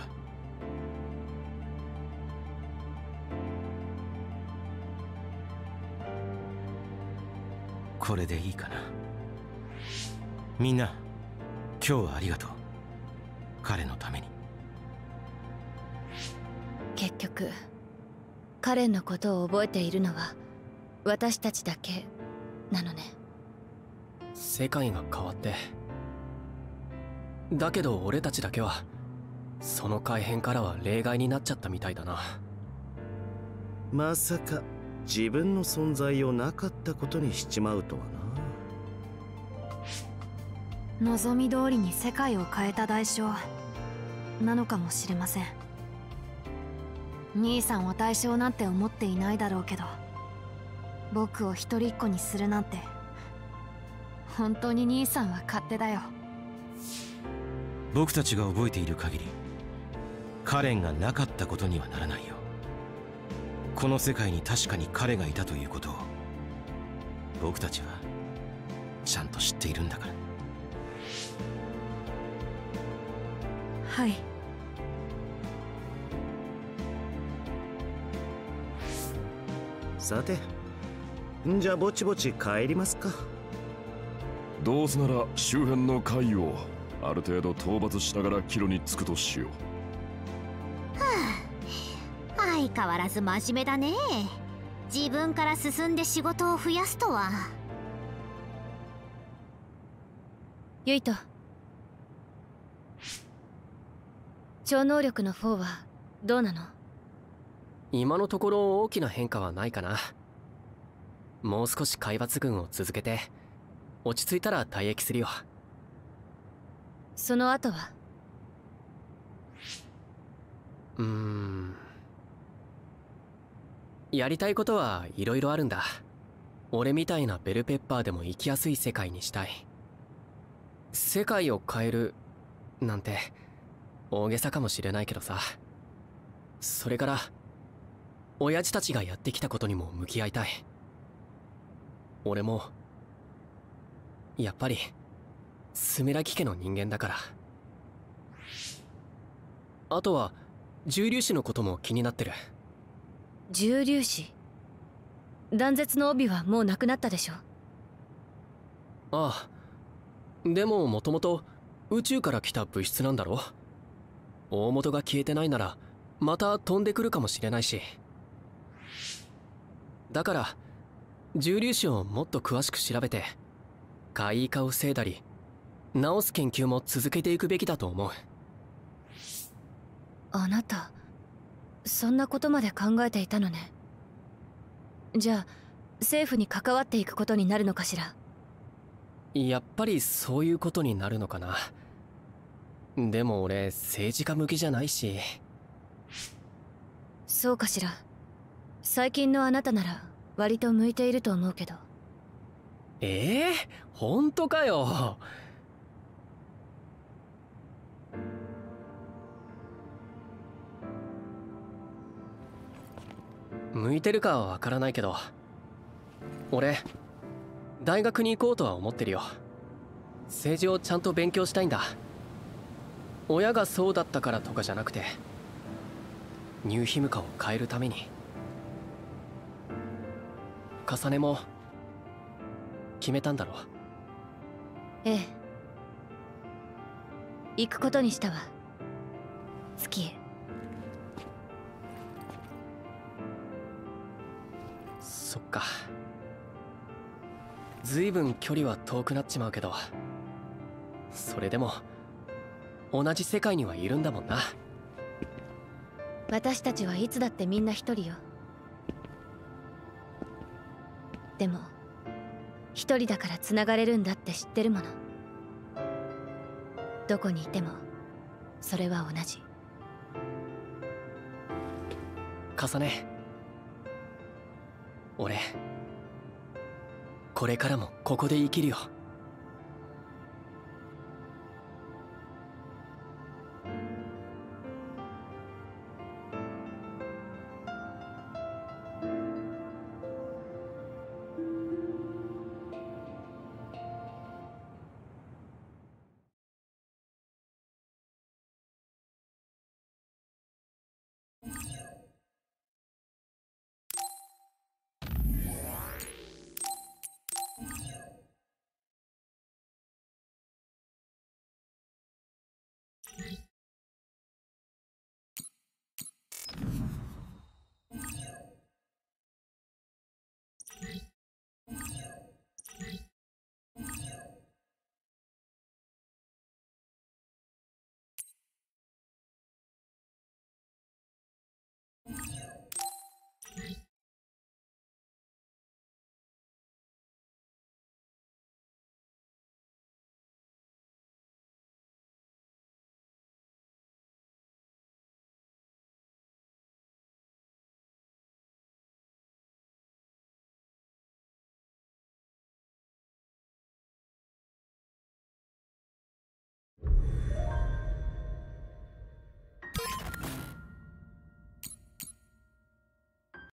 これでいいかな。みんな今日はありがとう。彼のために。 結局カレンのことを覚えているのは私たちだけなのね。 世界が変わって、だけど俺たちだけはその改変からは例外になっちゃったみたいだな。 まさか自分の存在をなかったことにしちまうとはな。望み通りに世界を変えた代償なのかもしれません。兄さんは対象なんて思っていないだろうけど、僕を一人っ子にするなんて本当に兄さんは勝手だよ。 僕たちが覚えている限りカレンがなかったことにはならないよ。この世界に確かに彼がいたということを僕たちはちゃんと知っているんだから。 はい。 さて、んじゃぼちぼち帰りますか。 どうせなら周辺の怪異をある程度討伐しながら帰路に着くとしよう。 相変わらず真面目だね。自分から進んで仕事を増やすとは。 ユイト、超能力の4はどうなの？ 今のところ大きな変化はないかな。もう少し海抜軍を続けて落ち着いたら退役するよ。 その後は？ やりたいことはいろいろあるんだ。俺みたいなベルペッパーでも生きやすい世界にしたい。世界を変えるなんて大げさかもしれないけどさ。それから親父たちがやってきたことにも向き合いたい。俺もやっぱりスメラギ家の人間だから。あとは重粒子のことも気になってる。 重粒子？断絶の帯はもうなくなったでしょ？ ああ、でももともと宇宙から来た物質なんだろ。大元が消えてないならまた飛んでくるかもしれないし。だから重粒子をもっと詳しく調べて怪異化を防いだり治す研究も続けていくべきだと思う。 あなたそんなことまで考えていたのね。じゃあ政府に関わっていくことになるのかしら？ やっぱりそういうことになるのかな。でも俺政治家向きじゃないし。 そうかしら。最近のあなたなら割と向いていると思うけど。 本当かよ。向いてるかはわからないけど、俺大学に行こうとは思ってるよ。政治をちゃんと勉強したいんだ。親がそうだったからとかじゃなくて、ニューヒムカを変えるために。カネも決めたんだろ？ ええ、行くことにしたわ。月へ。 そっか。ずいぶん距離は遠くなっちまうけど、それでも同じ世界にはいるんだもんな。 私たちはいつだってみんな一人よ。でも一人だからつながれるんだって知ってるもの。どこにいてもそれは同じ。 カネ、俺これからもここで生きるよ。